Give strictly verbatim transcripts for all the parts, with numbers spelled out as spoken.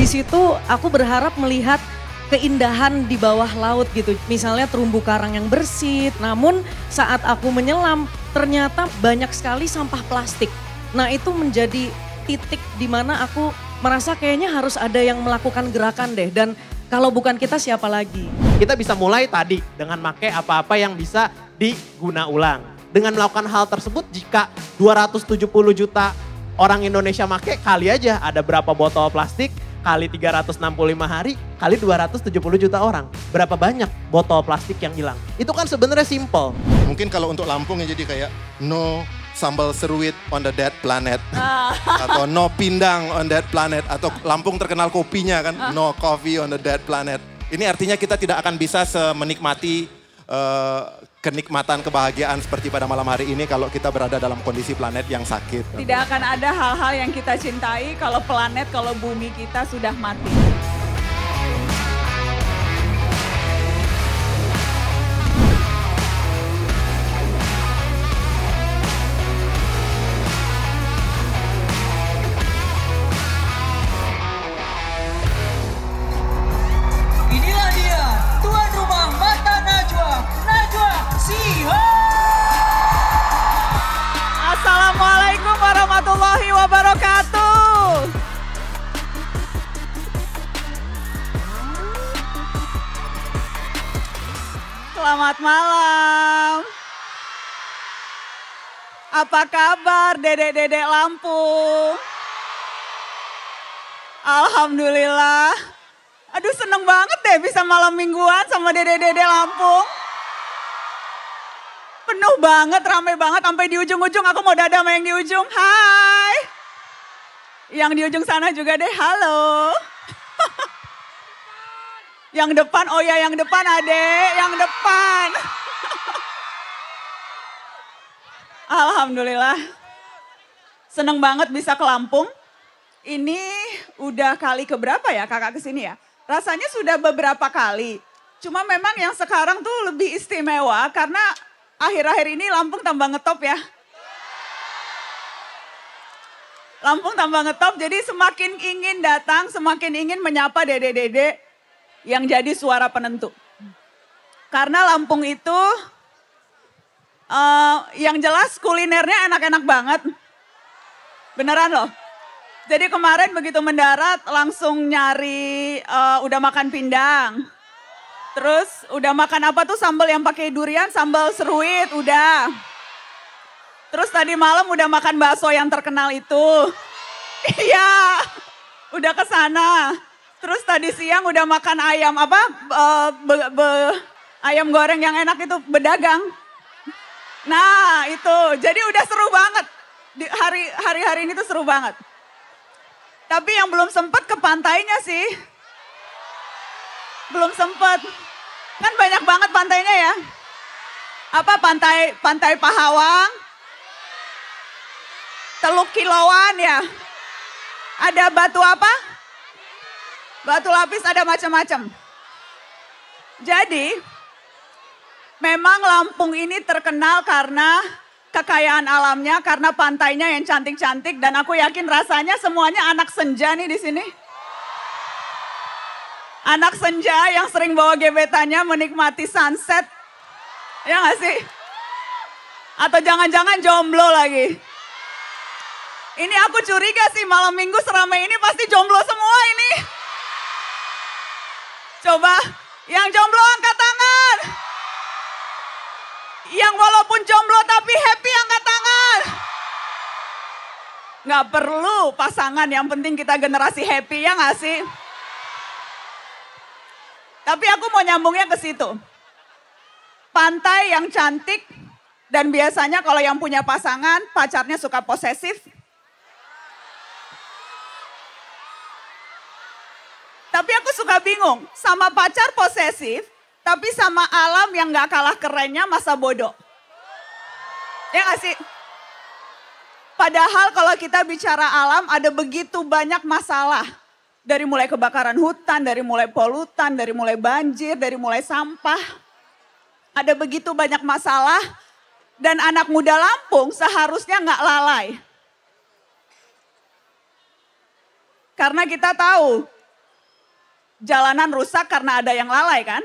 situ aku berharap melihat keindahan di bawah laut gitu. Misalnya terumbu karang yang bersih, namun saat aku menyelam ternyata banyak sekali sampah plastik. Nah itu menjadi titik di mana aku merasa kayaknya harus ada yang melakukan gerakan deh. Dan kalau bukan kita siapa lagi? Kita bisa mulai tadi dengan pakai apa-apa yang bisa diguna ulang. Dengan melakukan hal tersebut jika dua ratus tujuh puluh juta orang Indonesia pakai, kali aja ada berapa botol plastik, kali tiga ratus enam puluh lima hari, kali dua ratus tujuh puluh juta orang. Berapa banyak botol plastik yang hilang? Itu kan sebenarnya simple. Mungkin kalau untuk Lampung ya jadi kayak no sambal seruit on the dead planet. Atau no pindang on that planet. Atau Lampung terkenal kopinya kan, no coffee on the dead planet. Ini artinya kita tidak akan bisa menikmati uh, kenikmatan kebahagiaan seperti pada malam hari ini kalau kita berada dalam kondisi planet yang sakit. Tidak akan ada hal-hal yang kita cintai kalau planet, kalau bumi kita sudah mati. Inilah dia, tuan rumah Mata Najwa, Najwa Shihab. Assalamualaikum warahmatullahi wabarakatuh. Selamat malam. Apa kabar dedek-dedek Lampung? Alhamdulillah. Aduh seneng banget deh bisa malam mingguan sama dedek-dedek Lampung. Penuh banget, rame banget, sampai di ujung-ujung aku mau dadah sama yang di ujung. Hai. Yang di ujung sana juga deh, halo. Yang depan, oh ya yang depan adek, yang depan. Alhamdulillah. Seneng banget bisa ke Lampung. Ini udah kali keberapa ya kakak kesini ya? Rasanya sudah beberapa kali. Cuma memang yang sekarang tuh lebih istimewa karena akhir-akhir ini Lampung tambah ngetop ya. Lampung tambah ngetop, jadi semakin ingin datang, semakin ingin menyapa dede-dede yang jadi suara penentu. Karena Lampung itu uh, yang jelas kulinernya enak-enak banget. Beneran loh. Jadi kemarin begitu mendarat langsung nyari uh, udah makan pindang. Terus udah makan apa tuh sambal yang pakai durian, sambal seruit udah. Terus tadi malam udah makan bakso yang terkenal itu. Iya, udah ke sana. Terus tadi siang udah makan ayam apa? Uh, be, be, ayam goreng yang enak itu bedagang. Nah itu, jadi udah seru banget. Di hari hari-hari ini tuh seru banget. Tapi yang belum sempet ke pantainya sih. Belum sempet. Kan banyak banget pantainya ya. Apa pantai pantai Pahawang, Teluk Kilauan ya. Ada batu apa? Batu lapis ada macam-macam. Jadi memang Lampung ini terkenal karena kekayaan alamnya, karena pantainya yang cantik-cantik dan aku yakin rasanya semuanya anak senja nih di sini. Anak senja yang sering bawa gebetannya menikmati sunset. Ya gak sih? Atau jangan-jangan jomblo lagi. Ini aku curiga sih malam minggu seramai ini pasti jomblo semua ini. Coba yang jomblo angkat tangan. Yang walaupun jomblo tapi happy angkat tangan. Gak perlu pasangan, yang penting kita generasi happy ya gak sih? Tapi aku mau nyambungnya ke situ. Pantai yang cantik dan biasanya kalau yang punya pasangan pacarnya suka posesif. Tapi aku suka bingung sama pacar posesif tapi sama alam yang gak kalah kerennya masa bodoh. Ya gak sih? Padahal kalau kita bicara alam ada begitu banyak masalah. Dari mulai kebakaran hutan, dari mulai polutan, dari mulai banjir, dari mulai sampah. Ada begitu banyak masalah dan anak muda Lampung seharusnya gak lalai. Karena kita tahu jalanan rusak karena ada yang lalai kan?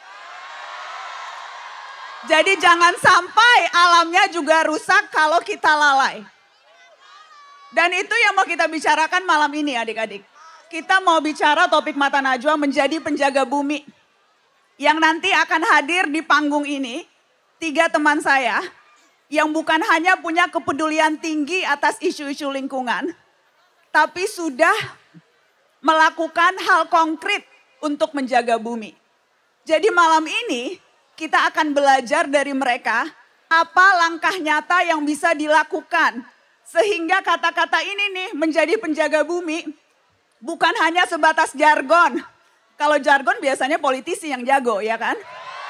Jadi jangan sampai alamnya juga rusak kalau kita lalai. Dan itu yang mau kita bicarakan malam ini adik-adik. Kita mau bicara topik Mata Najwa menjadi penjaga bumi. Yang nanti akan hadir di panggung ini, tiga teman saya yang bukan hanya punya kepedulian tinggi atas isu-isu lingkungan, tapi sudah melakukan hal konkret untuk menjaga bumi. Jadi malam ini kita akan belajar dari mereka apa langkah nyata yang bisa dilakukan. Sehingga kata-kata ini nih menjadi penjaga bumi bukan hanya sebatas jargon. Kalau jargon biasanya politisi yang jago ya kan.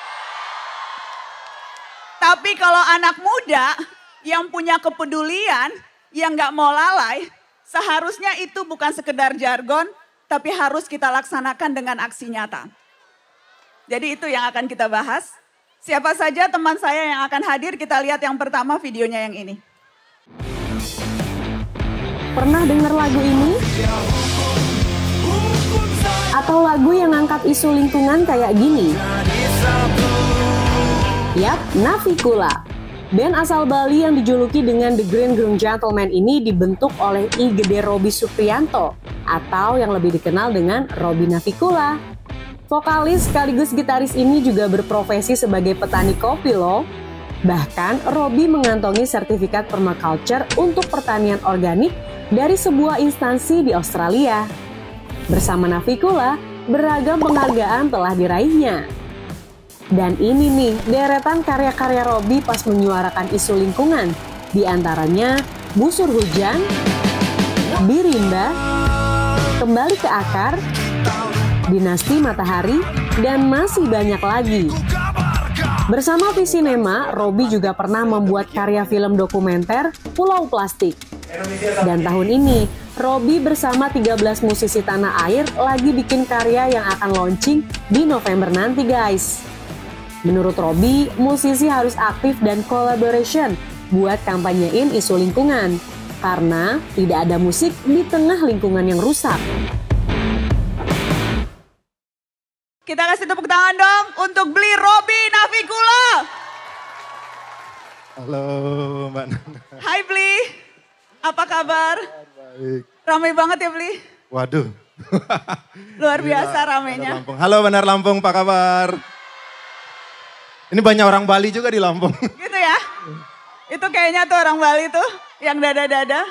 Tapi kalau anak muda yang punya kepedulian, yang gak mau lalai, seharusnya itu bukan sekedar jargon, tapi harus kita laksanakan dengan aksi nyata. Jadi itu yang akan kita bahas. Siapa saja teman saya yang akan hadir, kita lihat yang pertama videonya yang ini. Pernah dengar lagu ini? Atau lagu yang angkat isu lingkungan kayak gini? Yap, Navikula. Band asal Bali yang dijuluki dengan The Green Groom Gentleman ini dibentuk oleh I Gede Robby Supriyanto atau yang lebih dikenal dengan Robby Navikula. Vokalis sekaligus gitaris ini juga berprofesi sebagai petani kopi loh. Bahkan Robby mengantongi sertifikat permaculture untuk pertanian organik dari sebuah instansi di Australia. Bersama Navikula, beragam penghargaan telah diraihnya. Dan ini nih deretan karya-karya Robby pas menyuarakan isu lingkungan. Di antaranya Busur Hujan, Birimba, Kembali ke Akar, Dinasti Matahari, dan masih banyak lagi. Bersama Visinema, Robby juga pernah membuat karya film dokumenter Pulau Plastik. Dan tahun ini, Robby bersama tiga belas musisi tanah air lagi bikin karya yang akan launching di November nanti guys. Menurut Robby, musisi harus aktif dan collaboration buat kampanyein isu lingkungan. Karena tidak ada musik di tengah lingkungan yang rusak. Kita kasih tepuk tangan dong untuk beli Robby Navikula. Halo Mbak Nana. Hai Bli, apa kabar? Baik. Ramai banget ya Bli? Waduh. Luar biasa Gila, ramainya. Bandar Lampung. Halo Bandar Lampung, apa kabar? Ini banyak orang Bali juga di Lampung. Gitu ya? Itu kayaknya tuh orang Bali tuh yang dada-dada.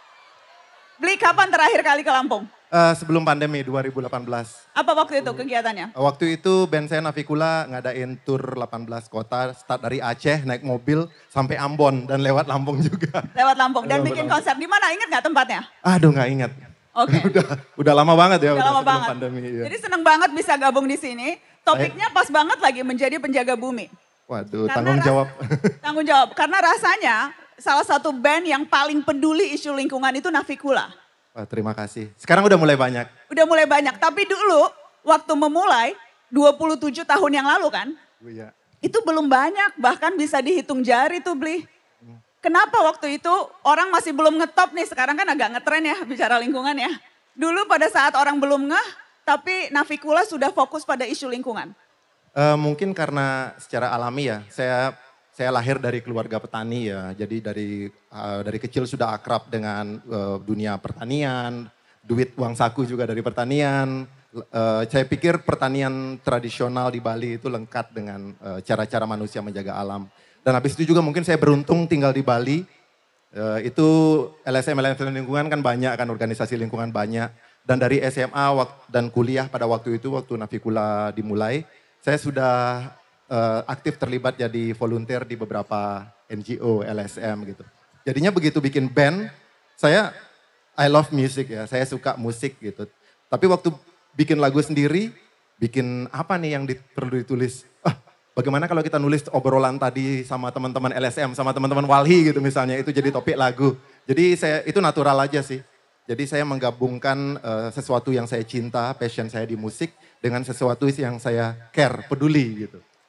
Bli kapan terakhir kali ke Lampung? Uh, sebelum pandemi dua ribu delapan belas. Apa waktu itu kegiatannya? Waktu itu band saya Navikula ngadain tour delapan belas kota, start dari Aceh naik mobil sampai Ambon dan lewat Lampung juga. Lewat Lampung dan Lewat bikin Lampung. konser di mana? Ingat nggak tempatnya? Aduh nggak ingat. Oke. Okay. udah, udah lama banget ya. Udah, udah lama sebelum banget. Pandemi, ya. Jadi seneng banget bisa gabung di sini. Topiknya pas banget lagi menjadi penjaga bumi. Waduh, Karena tanggung ras- jawab. Tanggung jawab. Karena rasanya salah satu band yang paling peduli isu lingkungan itu Navikula. Wah, terima kasih. Sekarang udah mulai banyak. Udah mulai banyak. Tapi dulu waktu memulai dua puluh tujuh tahun yang lalu kan. Iya. Itu belum banyak. Bahkan bisa dihitung jari tuh Bli. Kenapa waktu itu orang masih belum ngetop nih. Sekarang kan agak ngetren ya bicara lingkungan ya. Dulu pada saat orang belum ngeh. Tapi Navikula sudah fokus pada isu lingkungan. Uh, mungkin karena secara alami ya. Saya saya lahir dari keluarga petani ya. Jadi dari uh, dari kecil sudah akrab dengan uh, dunia pertanian. Duit uang saku juga dari pertanian. Uh, saya pikir pertanian tradisional di Bali itu lengkap dengan uh, cara-cara manusia menjaga alam. Dan habis itu juga mungkin saya beruntung tinggal di Bali. Uh, itu L S M, L S M lingkungan kan banyak kan, organisasi lingkungan banyak. Dan dari S M A dan kuliah pada waktu itu, waktu Navikula dimulai, saya sudah Uh, aktif terlibat jadi volunteer di beberapa N G O, L S M gitu. Jadinya begitu bikin band, saya I love music ya, saya suka musik gitu. Tapi waktu bikin lagu sendiri, bikin apa nih yang di, perlu ditulis? Ah, bagaimana kalau kita nulis obrolan tadi sama teman-teman L S M, sama teman-teman Walhi gitu misalnya, itu jadi topik lagu. Jadi saya itu natural aja sih. Jadi saya menggabungkan uh, sesuatu yang saya cinta, passion saya di musik, dengan sesuatu yang saya care, peduli gitu.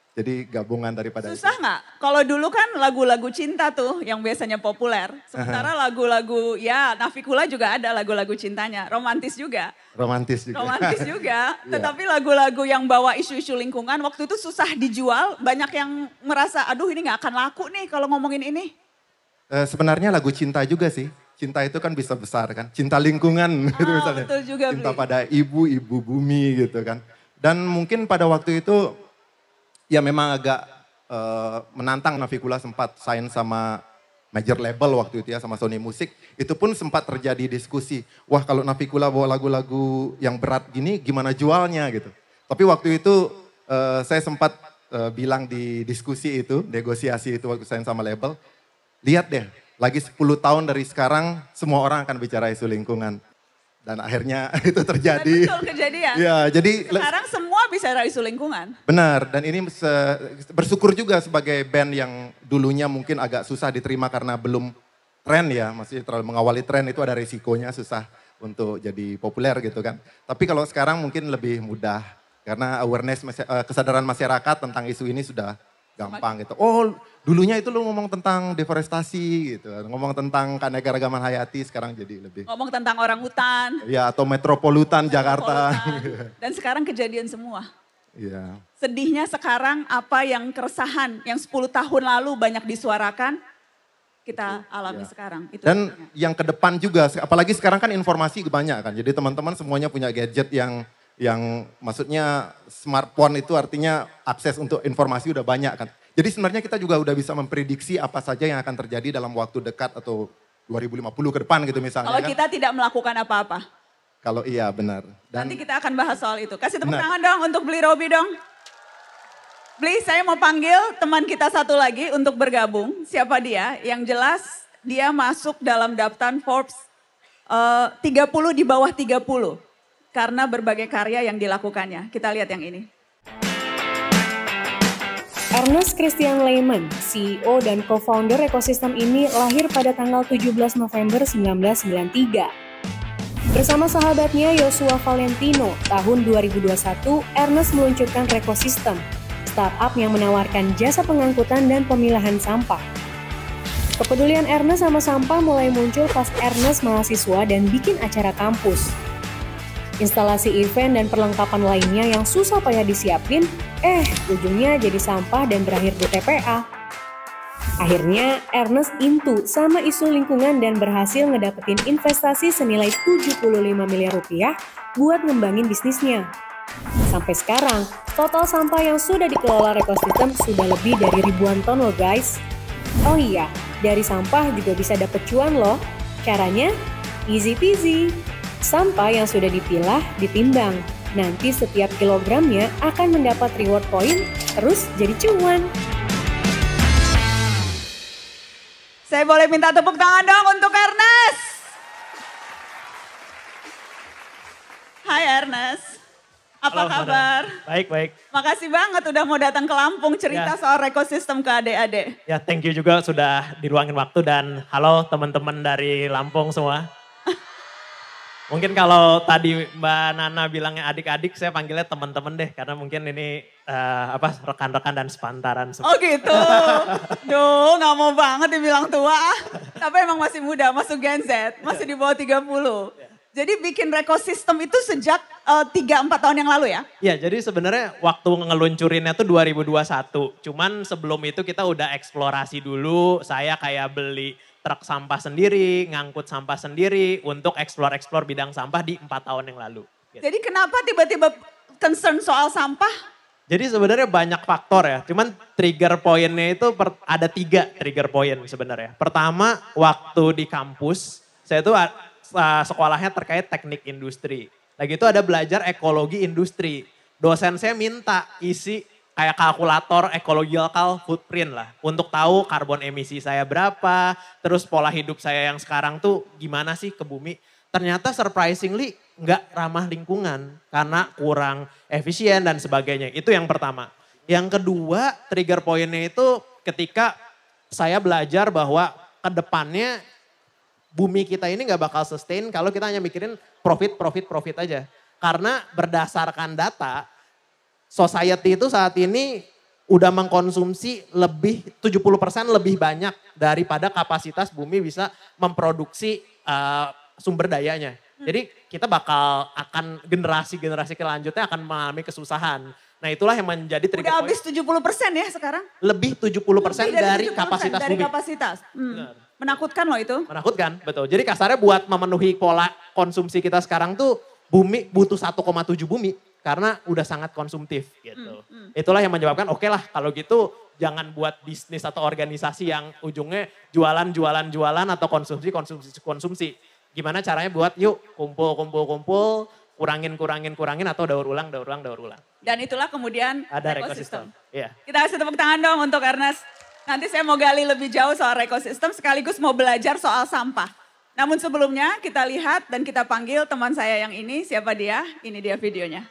Jadi gabungan daripada Susah itu. nggak? Kalau dulu kan lagu-lagu cinta tuh yang biasanya populer. Sementara lagu-lagu, ya Navikula juga ada lagu-lagu cintanya. Romantis juga. Romantis juga. Romantis juga. Iya. Tetapi lagu-lagu yang bawa isu-isu lingkungan waktu itu susah dijual. Banyak yang merasa, aduh ini nggak akan laku nih kalau ngomongin ini. Eh, sebenarnya lagu cinta juga sih. Cinta itu kan bisa besar kan. Cinta lingkungan gitu Ah, misalnya. betul juga, Cinta Bli. pada ibu, ibu bumi gitu kan. Dan mungkin pada waktu itu ya memang agak eh, menantang. Navikula sempat sign sama major label waktu itu ya, sama Sony Music. Itu pun sempat terjadi diskusi. Wah kalau Navikula bawa lagu-lagu yang berat gini gimana jualnya gitu. Tapi waktu itu eh, saya sempat eh, bilang di diskusi itu, negosiasi itu waktu sign sama label. Lihat deh, lagi sepuluh tahun dari sekarang semua orang akan bicara isu lingkungan. Dan akhirnya itu terjadi. Dan betul kejadian. Ya, jadi Sekarang semua bicara isu lingkungan. benar, dan ini se- bersyukur juga sebagai band yang dulunya mungkin agak susah diterima karena belum tren ya, masih terlalu mengawali tren itu ada risikonya susah untuk jadi populer gitu kan. Tapi kalau sekarang mungkin lebih mudah karena awareness masy- eh, kesadaran masyarakat tentang isu ini sudah gampang gitu. Oh, dulunya itu lu ngomong tentang deforestasi gitu, ngomong tentang keanekaragaman hayati, sekarang jadi lebih. Ngomong tentang orang hutan. Ya, atau metropolutan Jakarta. polutan. Dan sekarang kejadian semua. Iya. Sedihnya sekarang apa yang keresahan yang sepuluh tahun lalu banyak disuarakan, kita alami ya. sekarang. Itu Dan sebetulnya. yang ke depan juga, apalagi sekarang kan informasi banyak kan. Jadi teman-teman semuanya punya gadget yang yang maksudnya smartphone itu artinya akses untuk informasi udah banyak kan. Jadi sebenarnya kita juga udah bisa memprediksi apa saja yang akan terjadi dalam waktu dekat atau dua ribu lima puluh ke depan gitu misalnya Kalau kan. kita tidak melakukan apa-apa. Kalau iya benar. Dan Nanti kita akan bahas soal itu. Kasih tepuk Benar. tangan dong untuk Bli Robi dong. Bli, saya mau panggil teman kita satu lagi untuk bergabung. Siapa dia? Yang jelas dia masuk dalam daftar Forbes eh, tiga puluh di bawah tiga puluh. Karena berbagai karya yang dilakukannya. Kita lihat yang ini. Ernest Christian Lehman, C E O dan co-founder ekosistem ini lahir pada tanggal tujuh belas November seribu sembilan ratus sembilan puluh tiga. Bersama sahabatnya Joshua Valentino, tahun dua ribu dua puluh satu, Ernest meluncurkan Rekosistem, startup yang menawarkan jasa pengangkutan dan pemilahan sampah. Kepedulian Ernest sama sampah mulai muncul pas Ernest mahasiswa dan bikin acara kampus. Instalasi event dan perlengkapan lainnya yang susah payah disiapin, eh ujungnya jadi sampah dan berakhir di T P A. Akhirnya Ernest into sama isu lingkungan dan berhasil ngedapetin investasi senilai tujuh puluh lima miliar rupiah buat ngembangin bisnisnya. Sampai sekarang, total sampah yang sudah dikelola Rekosistem sudah lebih dari ribuan ton loh guys. Oh iya, dari sampah juga bisa dapet cuan loh. Caranya easy peasy. Sampah yang sudah dipilah ditimbang. Nanti setiap kilogramnya akan mendapat reward point, terus jadi cuan. Saya boleh minta tepuk tangan dong untuk Ernest. Hai Ernest, apa Halo, kabar? Madam. Baik, baik. Makasih banget udah mau datang ke Lampung cerita Ya. soal Rekosistem ke adik-adik. Ya, thank you juga sudah diluangin waktu dan halo teman-teman dari Lampung semua. Mungkin kalau tadi Mbak Nana bilangnya adik-adik, saya panggilnya teman-teman deh. Karena mungkin ini eh, apa rekan-rekan dan sepantaran semua. Oh gitu. Duh, gak mau banget dibilang tua. Tapi emang masih muda, masuk Gen Z, masih di bawah tiga puluh. Jadi bikin Rekosistem itu sejak tiga empat tahun yang lalu ya? Iya, jadi sebenarnya waktu ngeluncurinnya tuh dua ribu dua puluh satu. Cuman sebelum itu kita udah eksplorasi dulu. Saya kayak beli truk sampah sendiri, ngangkut sampah sendiri untuk explore-explore bidang sampah di empat tahun yang lalu. Gitu. Jadi kenapa tiba-tiba concern soal sampah? Jadi sebenarnya banyak faktor ya, cuman trigger poinnya itu per, ada tiga trigger point sebenarnya. Pertama, waktu di kampus, saya tuh uh, sekolahnya terkait teknik industri. Lagi itu ada belajar ekologi industri. Dosen saya minta isi kayak kalkulator ecological footprint lah. Untuk tahu karbon emisi saya berapa, terus pola hidup saya yang sekarang tuh gimana sih ke bumi. Ternyata surprisingly nggak ramah lingkungan karena kurang efisien dan sebagainya. Itu yang pertama. Yang kedua trigger pointnya itu ketika saya belajar bahwa ke depannya bumi kita ini nggak bakal sustain kalau kita hanya mikirin profit, profit, profit aja. Karena berdasarkan data, society itu saat ini udah mengkonsumsi lebih tujuh puluh persen lebih banyak daripada kapasitas bumi bisa memproduksi uh, sumber dayanya. Jadi kita bakal akan generasi-generasi kelanjutnya akan mengalami kesusahan. Nah itulah yang menjadi trigger Udah point. habis tujuh puluh persen ya sekarang? Lebih tujuh puluh persen Lebih dari, tujuh puluh persen kapasitas dari bumi. kapasitas. Hmm. Menakutkan loh itu. Menakutkan, betul. Jadi kasarnya buat memenuhi pola konsumsi kita sekarang tuh bumi butuh satu koma tujuh bumi. Karena udah sangat konsumtif gitu. Hmm, hmm. Itulah yang menyebabkan oke okay lah kalau gitu jangan buat bisnis atau organisasi yang ujungnya jualan, jualan, jualan atau konsumsi, konsumsi, konsumsi. Gimana caranya buat yuk kumpul, kumpul, kumpul, kurangin, kurangin, kurangin atau daur ulang, daur ulang, daur ulang. Dan itulah kemudian ada ekosistem. Iya. Kita kasih tepuk tangan dong untuk Ernest. Nanti saya mau gali lebih jauh soal ekosistem sekaligus mau belajar soal sampah. Namun sebelumnya kita lihat dan kita panggil teman saya yang ini, siapa dia? Ini dia videonya.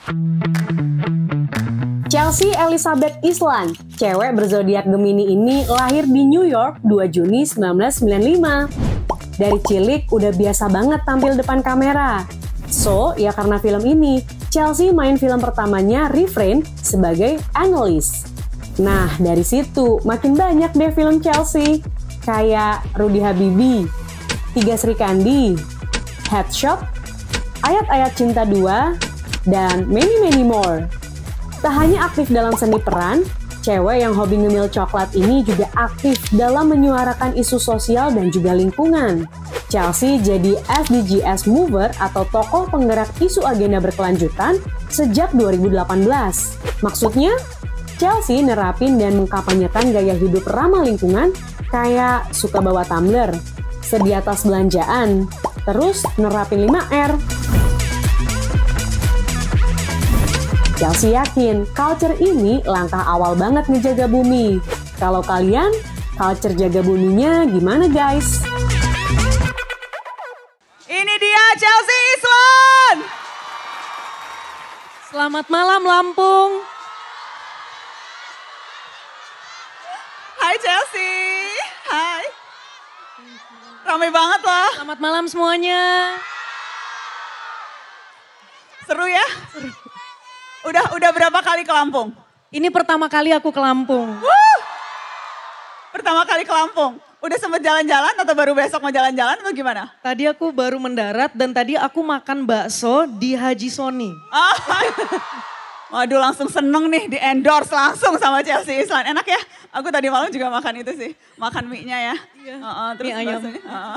Chelsea Elizabeth Islan, cewek berzodiak Gemini ini lahir di New York dua Juni seribu sembilan ratus sembilan puluh lima. Dari cilik udah biasa banget tampil depan kamera. So, ya karena film ini, Chelsea main film pertamanya Refrain sebagai analis. Nah, dari situ makin banyak deh film Chelsea. Kayak Rudy Habibie, Tiga Sri Kandi, Headshot, Ayat-Ayat Cinta dua, dan many many more. Tak hanya aktif dalam seni peran, cewek yang hobi ngemil coklat ini juga aktif dalam menyuarakan isu sosial dan juga lingkungan. Chelsea jadi S D Gs Mover atau tokoh penggerak isu agenda berkelanjutan sejak dua ribu delapan belas. Maksudnya, Chelsea nerapin dan mengkampanyekan gaya hidup ramah lingkungan kayak suka bawa tumbler, sedia tas belanjaan, terus nerapin lima R. Chelsea yakin culture ini langkah awal banget ngejaga bumi. Kalau kalian, culture jaga buminya gimana guys? Ini dia Chelsea Islan. Selamat malam Lampung. Hai Chelsea, hai. Ramai banget loh. Selamat malam semuanya. Seru ya? Seru. Udah udah berapa kali ke Lampung? Ini pertama kali aku ke Lampung. Wuh! Pertama kali ke Lampung. Udah sempet jalan-jalan atau baru besok mau jalan-jalan atau gimana? Tadi aku baru mendarat dan tadi aku makan bakso di Haji Soni. Oh, waduh langsung seneng nih di endorse langsung sama Chelsea Islan. Enak ya? Aku tadi malam juga makan itu sih. Makan mie-nya ya. Iya. Uh -uh, terus mie ayam. Uh -uh.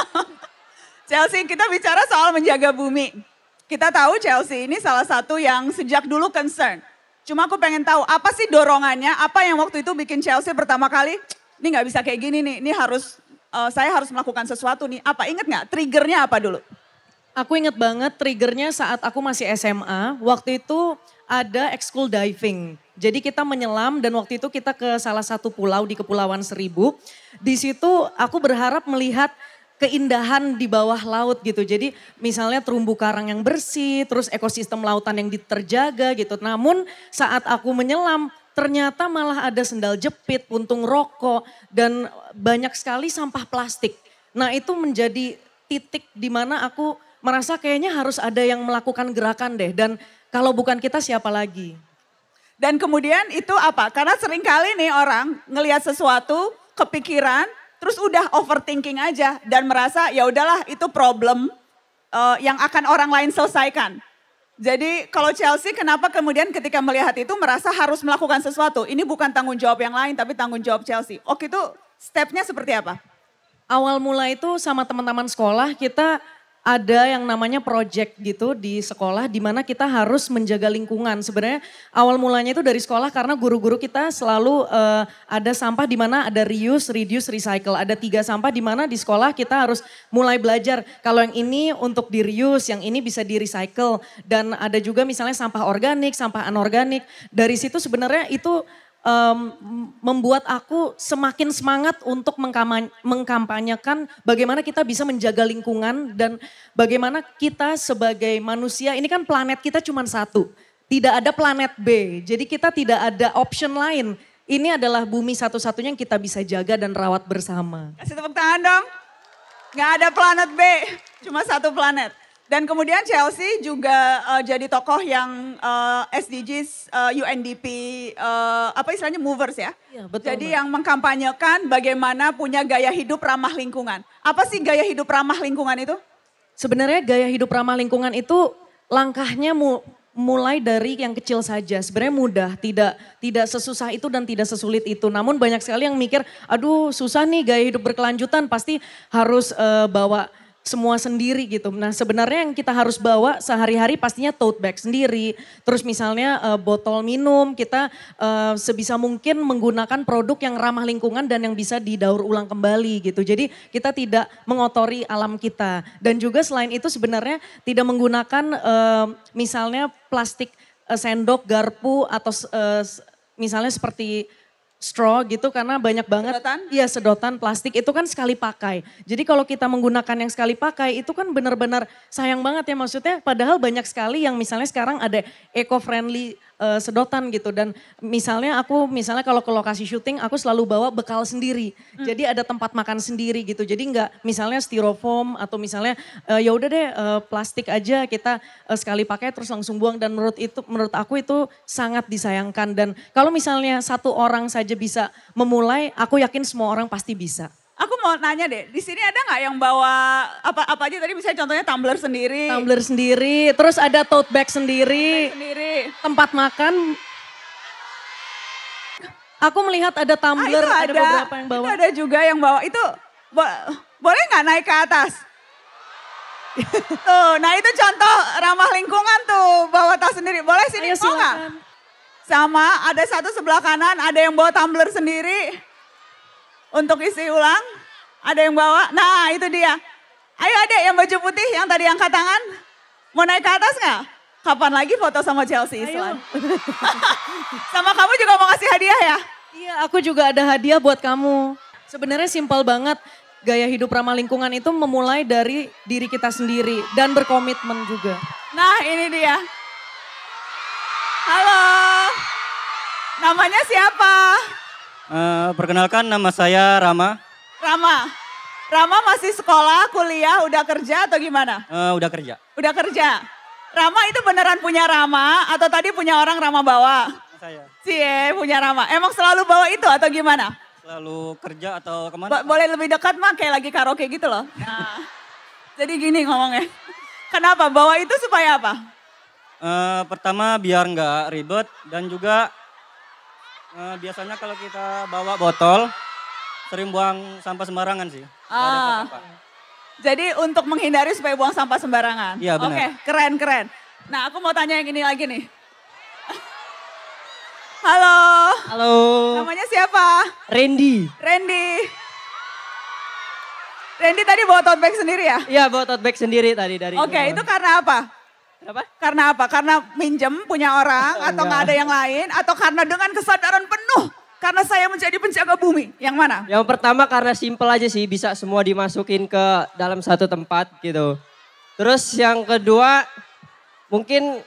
Chelsea, kita bicara soal menjaga bumi. Kita tahu Chelsea ini salah satu yang sejak dulu concern. Cuma aku pengen tahu apa sih dorongannya, apa yang waktu itu bikin Chelsea pertama kali, ini gak bisa kayak gini nih, ini harus, uh, saya harus melakukan sesuatu nih. Apa, inget gak triggernya apa dulu? Aku inget banget triggernya saat aku masih S M A, waktu itu ada ekskul diving. Jadi kita menyelam dan waktu itu kita ke salah satu pulau di Kepulauan Seribu. Di situ aku berharap melihat keindahan di bawah laut gitu. Jadi misalnya terumbu karang yang bersih, terus ekosistem lautan yang terjaga gitu. Namun saat aku menyelam ternyata malah ada sendal jepit, puntung rokok dan banyak sekali sampah plastik. Nah itu menjadi titik di mana aku merasa kayaknya harus ada yang melakukan gerakan deh. Dan kalau bukan kita siapa lagi? Dan kemudian itu apa? Karena seringkali nih orang ngelihat sesuatu, kepikiran, terus udah overthinking aja dan merasa ya udahlah itu problem uh, yang akan orang lain selesaikan. Jadi kalau Chelsea kenapa kemudian ketika melihat itu merasa harus melakukan sesuatu? Ini bukan tanggung jawab yang lain tapi tanggung jawab Chelsea. Oke itu stepnya seperti apa? Awal mula itu sama teman-teman sekolah kita ada yang namanya project gitu di sekolah di mana kita harus menjaga lingkungan. Sebenarnya awal mulanya itu dari sekolah karena guru-guru kita selalu uh, ada sampah di mana ada reuse, reduce, recycle. Ada tiga sampah di mana di sekolah kita harus mulai belajar. Kalau yang ini untuk di reuse, yang ini bisa di recycle. Dan ada juga misalnya sampah organik, sampah anorganik. Dari situ sebenarnya itu Um, membuat aku semakin semangat untuk mengkampanyekan bagaimana kita bisa menjaga lingkungan dan bagaimana kita sebagai manusia, ini kan planet kita cuma satu, tidak ada planet B, jadi kita tidak ada option lain. Ini adalah bumi satu-satunya yang kita bisa jaga dan rawat bersama. Kasih tepuk tangan dong. Gak ada planet B, cuma satu planet. Dan kemudian Chelsea juga uh, jadi tokoh yang uh, S D Gs, uh, U N D P, uh, apa istilahnya movers ya. Iya, betul, jadi Mbak. yang mengkampanyekan bagaimana punya gaya hidup ramah lingkungan. Apa sih gaya hidup ramah lingkungan itu? Sebenarnya gaya hidup ramah lingkungan itu langkahnya mu, mulai dari yang kecil saja. Sebenarnya mudah, tidak tidak sesusah itu dan tidak sesulit itu. Namun banyak sekali yang mikir, aduh susah nih gaya hidup berkelanjutan, pasti harus uh, bawa semua sendiri gitu. Nah sebenarnya yang kita harus bawa sehari-hari pastinya tote bag sendiri. Terus misalnya uh, botol minum kita uh, sebisa mungkin menggunakan produk yang ramah lingkungan dan yang bisa didaur ulang kembali gitu. Jadi kita tidak mengotori alam kita. Dan juga selain itu sebenarnya tidak menggunakan uh, misalnya plastik uh, sendok, garpu atau uh, misalnya seperti straw gitu karena banyak banget. Sedotan? Iya sedotan plastik itu kan sekali pakai. Jadi kalau kita menggunakan yang sekali pakai itu kan benar-benar sayang banget ya maksudnya. Padahal banyak sekali yang misalnya sekarang ada eco-friendly uh, sedotan gitu. Dan misalnya aku misalnya kalau ke lokasi syuting aku selalu bawa bekal sendiri. Hmm. Jadi ada tempat makan sendiri gitu. Jadi nggak misalnya styrofoam atau misalnya uh, ya udah deh uh, plastik aja kita uh, sekali pakai terus langsung buang. Dan menurut itu menurut aku itu sangat disayangkan. Dan kalau misalnya satu orang saja bisa memulai, aku yakin semua orang pasti bisa. Aku mau nanya deh, di sini ada nggak yang bawa apa apa aja tadi misalnya contohnya tumbler sendiri. Tumbler sendiri, terus ada tote bag sendiri, Sendiri. tempat makan. Aku melihat ada Ah, tumbler, itu ada, ada, beberapa yang bawa. Itu ada juga yang bawa. Itu bo- boleh nggak naik ke atas? Tuh, nah itu contoh ramah lingkungan tuh, bawa tas sendiri. Boleh sini, Ayo mau nggak? silakan. Sama, ada satu sebelah kanan, ada yang bawa tumbler sendiri untuk isi ulang. Ada yang bawa, nah itu dia. Ayo adek yang baju putih yang tadi angkat tangan. Mau naik ke atas nggak? Kapan lagi foto sama Chelsea Islan? Sama kamu juga mau kasih hadiah ya? Iya, aku juga ada hadiah buat kamu. Sebenarnya simpel banget. Gaya hidup ramah lingkungan itu memulai dari diri kita sendiri dan berkomitmen juga. Nah ini dia. Halo, namanya siapa? Uh, perkenalkan nama saya Rama. Rama. Rama masih sekolah, kuliah, udah kerja atau gimana? Uh, udah kerja. Udah kerja. Rama itu beneran punya Rama atau tadi punya orang Rama bawa? Saya Cie punya Rama. Emang selalu bawa itu atau gimana? selalu kerja atau kemana? Bo- boleh lebih dekat mah kayak lagi karaoke gitu loh. Nah, jadi gini ngomongnya. Kenapa bawa itu supaya apa? Uh, pertama biar nggak ribet dan juga uh, biasanya kalau kita bawa botol sering buang sampah sembarangan sih. Nggak ada Ah. apa-apa. Jadi untuk menghindari supaya buang sampah sembarangan. Iya, benar. Oke, keren keren. Nah aku mau tanya yang ini lagi nih. Halo, Halo, namanya siapa? Randy. Randy. Randy tadi bawa tote bag sendiri ya? Iya, bawa tote bag sendiri tadi dari. Oke, itu karena apa? Apa? Karena apa? Karena minjem punya orang atau nggak ada yang lain? Atau karena dengan kesadaran penuh? Karena saya menjadi penjaga bumi. Yang mana? Yang pertama karena simple aja sih, bisa semua dimasukin ke dalam satu tempat gitu. Terus yang kedua mungkin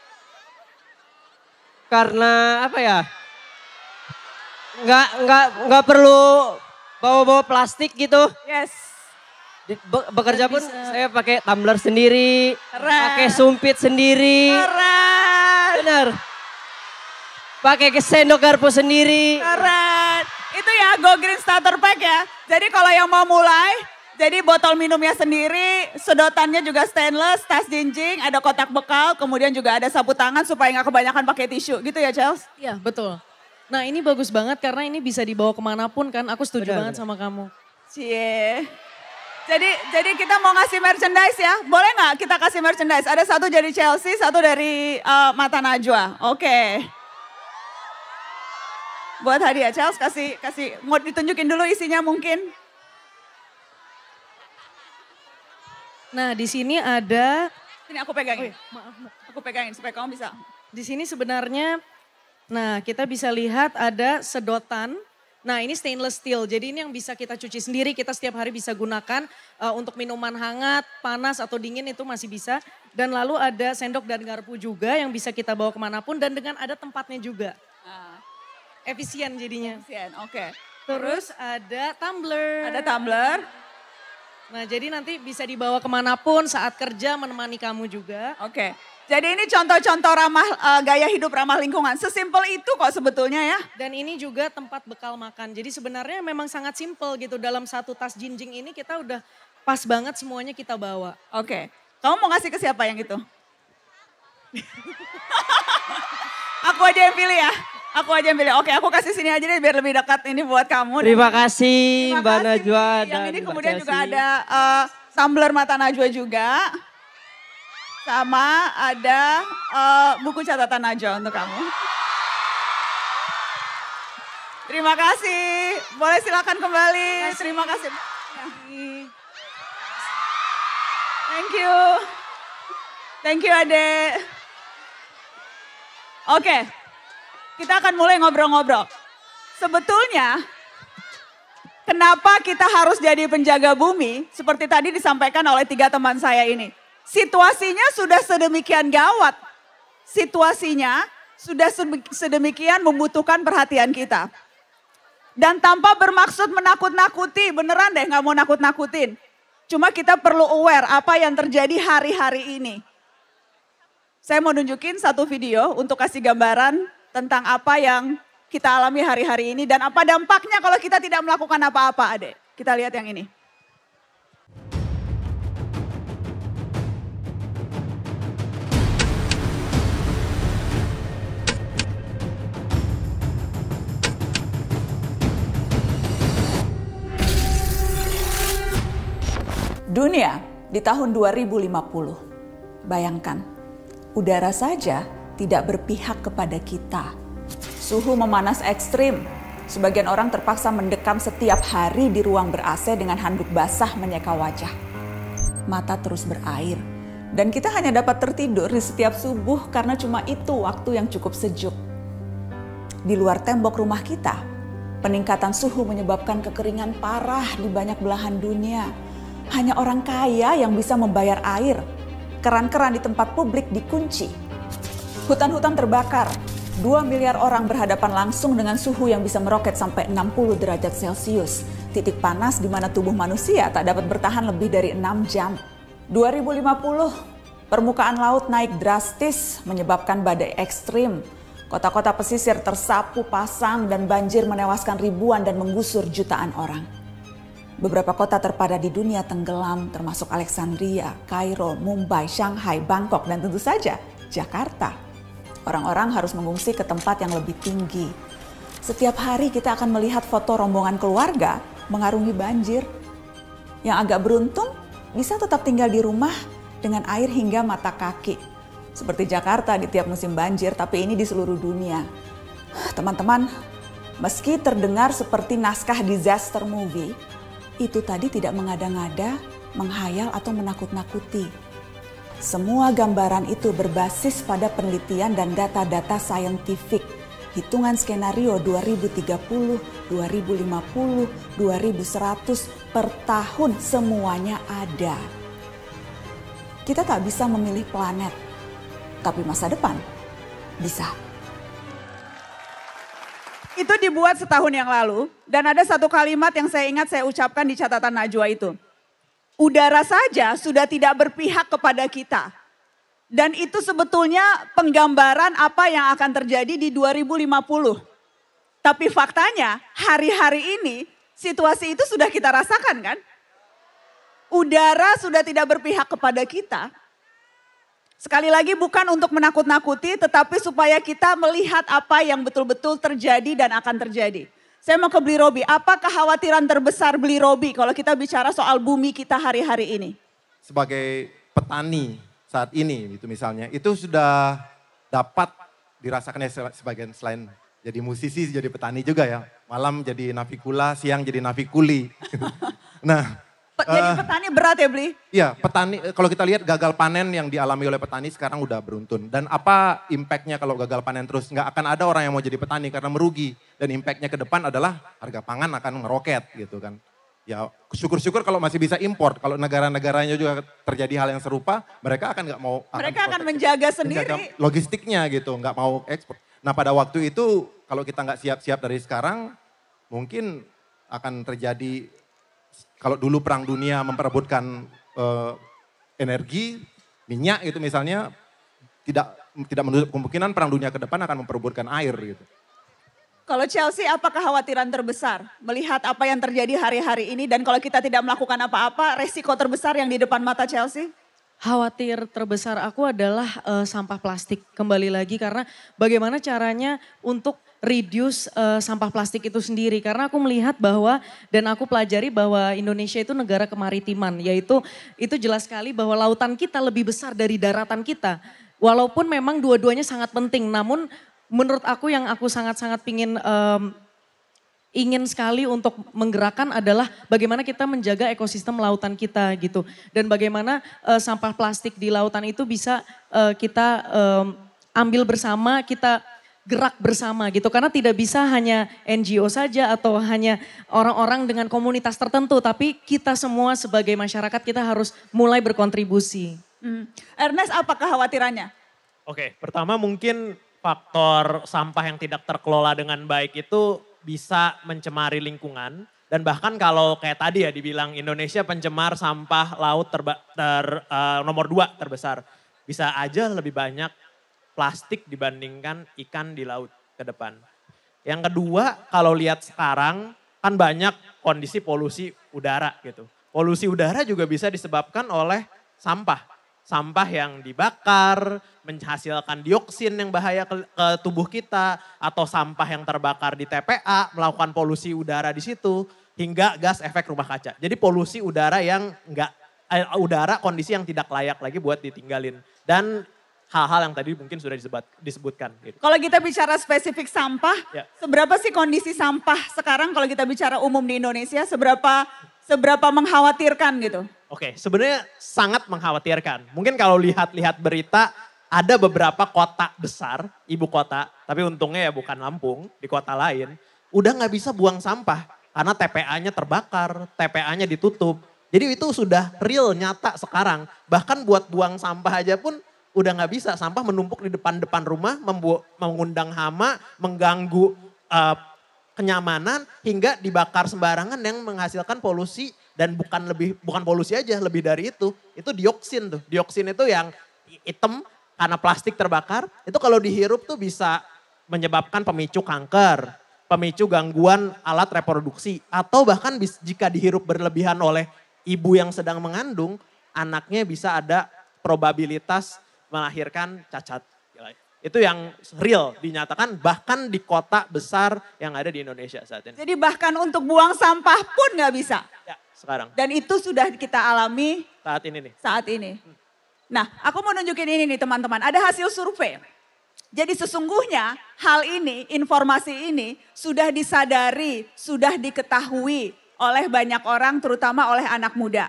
karena apa ya? Nggak nggak nggak perlu bawa-bawa plastik gitu. Yes. Di- be- bekerja pun Bisa. saya pakai tumbler sendiri, Keren. pakai sumpit sendiri. Keren. Benar. Pakai ke sendok garpu sendiri. Keren. Itu ya Go Green Starter Pack ya. Jadi kalau yang mau mulai, jadi botol minumnya sendiri, sedotannya juga stainless, tas jinjing, ada kotak bekal, kemudian juga ada sapu tangan supaya nggak kebanyakan pakai tisu. Gitu ya Chels? Iya betul. Nah ini bagus banget karena ini bisa dibawa kemanapun kan. Aku setuju Benar, banget sama kamu. Cie. Jadi jadi kita mau ngasih merchandise ya. Boleh nggak kita kasih merchandise? Ada satu dari Chelsea, satu dari uh, Mata Najwa. Oke. Buat hadiah Chels kasih kasih mau ditunjukin dulu isinya mungkin. Nah di sini ada, Sini aku pegangin. Oh iya, maaf Mbak. Aku pegangin supaya kamu bisa. Di sini sebenarnya, nah kita bisa lihat ada sedotan. Nah ini stainless steel, jadi ini yang bisa kita cuci sendiri, kita setiap hari bisa gunakan uh, untuk minuman hangat, panas atau dingin itu masih bisa. Dan lalu ada sendok dan garpu juga yang bisa kita bawa kemanapun dan dengan ada tempatnya juga. Nah, Efisien jadinya. kasihan, oke. Terus ada tumbler. Ada tumbler. Nah jadi nanti bisa dibawa kemanapun saat kerja menemani kamu juga. Oke. Jadi ini contoh-contoh ramah uh, gaya hidup ramah lingkungan. Sesimpel itu kok sebetulnya ya. Dan ini juga tempat bekal makan. Jadi sebenarnya memang sangat simpel gitu. Dalam satu tas jinjing ini kita udah pas banget semuanya kita bawa. Oke. Kamu mau ngasih ke siapa yang itu? Aku aja yang pilih ya. Aku aja yang pilih. Oke, aku kasih sini aja deh biar lebih dekat ini buat kamu. Terima kasih Terima Mbak kasih. Najwa Yang dan ini Mbak kemudian juga Chelsea. ada uh, tumbler mata Najwa juga. Sama ada uh, buku catatan Najwa untuk kamu. Terima kasih. Boleh silakan kembali. Terima kasih. Thank you. Thank you Ade. Oke, kita akan mulai ngobrol-ngobrol. Sebetulnya, kenapa kita harus jadi penjaga bumi? Seperti tadi disampaikan oleh tiga teman saya ini. Situasinya sudah sedemikian gawat. Situasinya sudah sedemikian membutuhkan perhatian kita. Dan tanpa bermaksud menakut-nakuti, beneran deh gak mau nakut-nakutin. Cuma kita perlu aware apa yang terjadi hari-hari ini. Saya mau nunjukin satu video untuk kasih gambaran tentang apa yang kita alami hari-hari ini. Dan apa dampaknya kalau kita tidak melakukan apa-apa, Adek. Kita lihat yang ini. Dunia di tahun dua ribu lima puluh. Bayangkan, udara saja tidak berpihak kepada kita. Suhu memanas ekstrim. Sebagian orang terpaksa mendekam setiap hari di ruang ber-A C dengan handuk basah menyeka wajah. Mata terus berair. Dan kita hanya dapat tertidur di setiap subuh karena cuma itu waktu yang cukup sejuk. Di luar tembok rumah kita, peningkatan suhu menyebabkan kekeringan parah di banyak belahan dunia. Hanya orang kaya yang bisa membayar air. Keran-keran di tempat publik dikunci. Hutan-hutan terbakar. dua miliar orang berhadapan langsung dengan suhu yang bisa meroket sampai enam puluh derajat Celcius. Titik panas di mana tubuh manusia tak dapat bertahan lebih dari enam jam. dua ribu lima puluh, permukaan laut naik drastis menyebabkan badai ekstrim. Kota-kota pesisir tersapu pasang dan banjir menewaskan ribuan dan menggusur jutaan orang. Beberapa kota terpadat di dunia tenggelam termasuk Alexandria, Kairo, Mumbai, Shanghai, Bangkok, dan tentu saja Jakarta. Orang-orang harus mengungsi ke tempat yang lebih tinggi. Setiap hari kita akan melihat foto rombongan keluarga mengarungi banjir. Yang agak beruntung bisa tetap tinggal di rumah dengan air hingga mata kaki. Seperti Jakarta di tiap musim banjir, tapi ini di seluruh dunia. Teman-teman, meski terdengar seperti naskah disaster movie, itu tadi tidak mengada-ngada, menghayal atau menakut-nakuti. Semua gambaran itu berbasis pada penelitian dan data-data saintifik. Hitungan skenario dua ribu tiga puluh, dua ribu lima puluh, dua ribu seratus per tahun semuanya ada. Kita tak bisa memilih planet, tapi masa depan bisa. Itu dibuat setahun yang lalu dan ada satu kalimat yang saya ingat saya ucapkan di catatan Najwa itu. Udara saja sudah tidak berpihak kepada kita. Dan itu sebetulnya penggambaran apa yang akan terjadi di dua ribu lima puluh. Tapi faktanya hari-hari ini situasi itu sudah kita rasakan kan? Udara sudah tidak berpihak kepada kita. Sekali lagi bukan untuk menakut-nakuti tetapi supaya kita melihat apa yang betul-betul terjadi dan akan terjadi. Saya mau ke Bli Robi, apa kekhawatiran terbesar Bli Robi kalau kita bicara soal bumi kita hari-hari ini? Sebagai petani saat ini itu misalnya, itu sudah dapat dirasakan ya sebagian selain jadi musisi, jadi petani juga ya. Malam jadi navikula, siang jadi navikuli. Nah, jadi petani berat ya Bli? Iya, petani kalau kita lihat gagal panen yang dialami oleh petani sekarang udah beruntun. Dan apa impactnya kalau gagal panen terus? Nggak akan ada orang yang mau jadi petani karena merugi. Dan impactnya ke depan adalah harga pangan akan meroket gitu kan. Ya syukur-syukur kalau masih bisa import. Kalau negara-negaranya juga terjadi hal yang serupa, mereka akan nggak mau. Mereka akan, akan menjaga sendiri. Menjaga logistiknya gitu, nggak mau ekspor. Nah pada waktu itu kalau kita nggak siap-siap dari sekarang, mungkin akan terjadi kalau dulu perang dunia memperebutkan uh, energi, minyak itu misalnya, tidak tidak menutup kemungkinan perang dunia ke depan akan memperebutkan air gitu. Kalau Chelsea, apa kekhawatiran terbesar melihat apa yang terjadi hari-hari ini dan kalau kita tidak melakukan apa-apa, resiko terbesar yang di depan mata Chelsea? Khawatir terbesar aku adalah uh, sampah plastik. Kembali lagi karena bagaimana caranya untuk reduce uh, sampah plastik itu sendiri. Karena aku melihat bahwa dan aku pelajari bahwa Indonesia itu negara kemaritiman. Yaitu itu jelas sekali bahwa lautan kita lebih besar dari daratan kita. Walaupun memang dua-duanya sangat penting, namun menurut aku yang aku sangat-sangat pingin um, ingin sekali untuk menggerakkan adalah bagaimana kita menjaga ekosistem lautan kita gitu. Dan bagaimana uh, sampah plastik di lautan itu bisa uh, kita um, ambil bersama, kita gerak bersama gitu. Karena tidak bisa hanya N G O saja atau hanya orang-orang dengan komunitas tertentu. Tapi kita semua sebagai masyarakat kita harus mulai berkontribusi. Hmm. Ernest, apa kekhawatirannya? Oke, pertama mungkin faktor sampah yang tidak terkelola dengan baik itu bisa mencemari lingkungan. Dan bahkan kalau kayak tadi ya dibilang Indonesia pencemar sampah laut terba, ter, uh, nomor dua terbesar. Bisa aja lebih banyak plastik dibandingkan ikan di laut ke depan. Yang kedua kalau lihat sekarang kan banyak kondisi polusi udara gitu. Polusi udara juga bisa disebabkan oleh sampah. Sampah yang dibakar, menghasilkan dioksin yang bahaya ke, ke tubuh kita, atau sampah yang terbakar di T P A, melakukan polusi udara di situ, hingga gas efek rumah kaca. Jadi polusi udara yang enggak, eh, udara kondisi yang tidak layak lagi buat ditinggalin. Dan hal-hal yang tadi mungkin sudah disebut, disebutkan. Gitu. Kalau kita bicara spesifik sampah, ya. Seberapa sih kondisi sampah sekarang kalau kita bicara umum di Indonesia, seberapa seberapa mengkhawatirkan gitu? Oke, sebenarnya sangat mengkhawatirkan. Mungkin kalau lihat-lihat berita, ada beberapa kota besar, ibu kota, tapi untungnya ya bukan Lampung, di kota lain, udah nggak bisa buang sampah karena T P A-nya terbakar, T P A-nya ditutup. Jadi itu sudah real, nyata sekarang. Bahkan buat buang sampah aja pun udah nggak bisa, sampah menumpuk di depan-depan rumah, membu- mengundang hama, mengganggu uh, kenyamanan, hingga dibakar sembarangan yang menghasilkan polusi. Dan bukan lebih bukan polusi aja, lebih dari itu. Itu dioksin tuh. Dioksin itu yang hitam karena plastik terbakar. Itu kalau dihirup tuh bisa menyebabkan pemicu kanker, pemicu gangguan alat reproduksi. Atau bahkan bis, jika dihirup berlebihan oleh ibu yang sedang mengandung, anaknya bisa ada probabilitas melahirkan cacat. Itu yang real dinyatakan bahkan di kota besar yang ada di Indonesia saat ini. Jadi bahkan untuk buang sampah pun nggak bisa? Ya, sekarang. Dan itu sudah kita alami saat ini nih. Saat ini. Nah, aku mau nunjukin ini nih teman-teman. Ada hasil survei. Jadi sesungguhnya hal ini, informasi ini sudah disadari, sudah diketahui oleh banyak orang terutama oleh anak muda.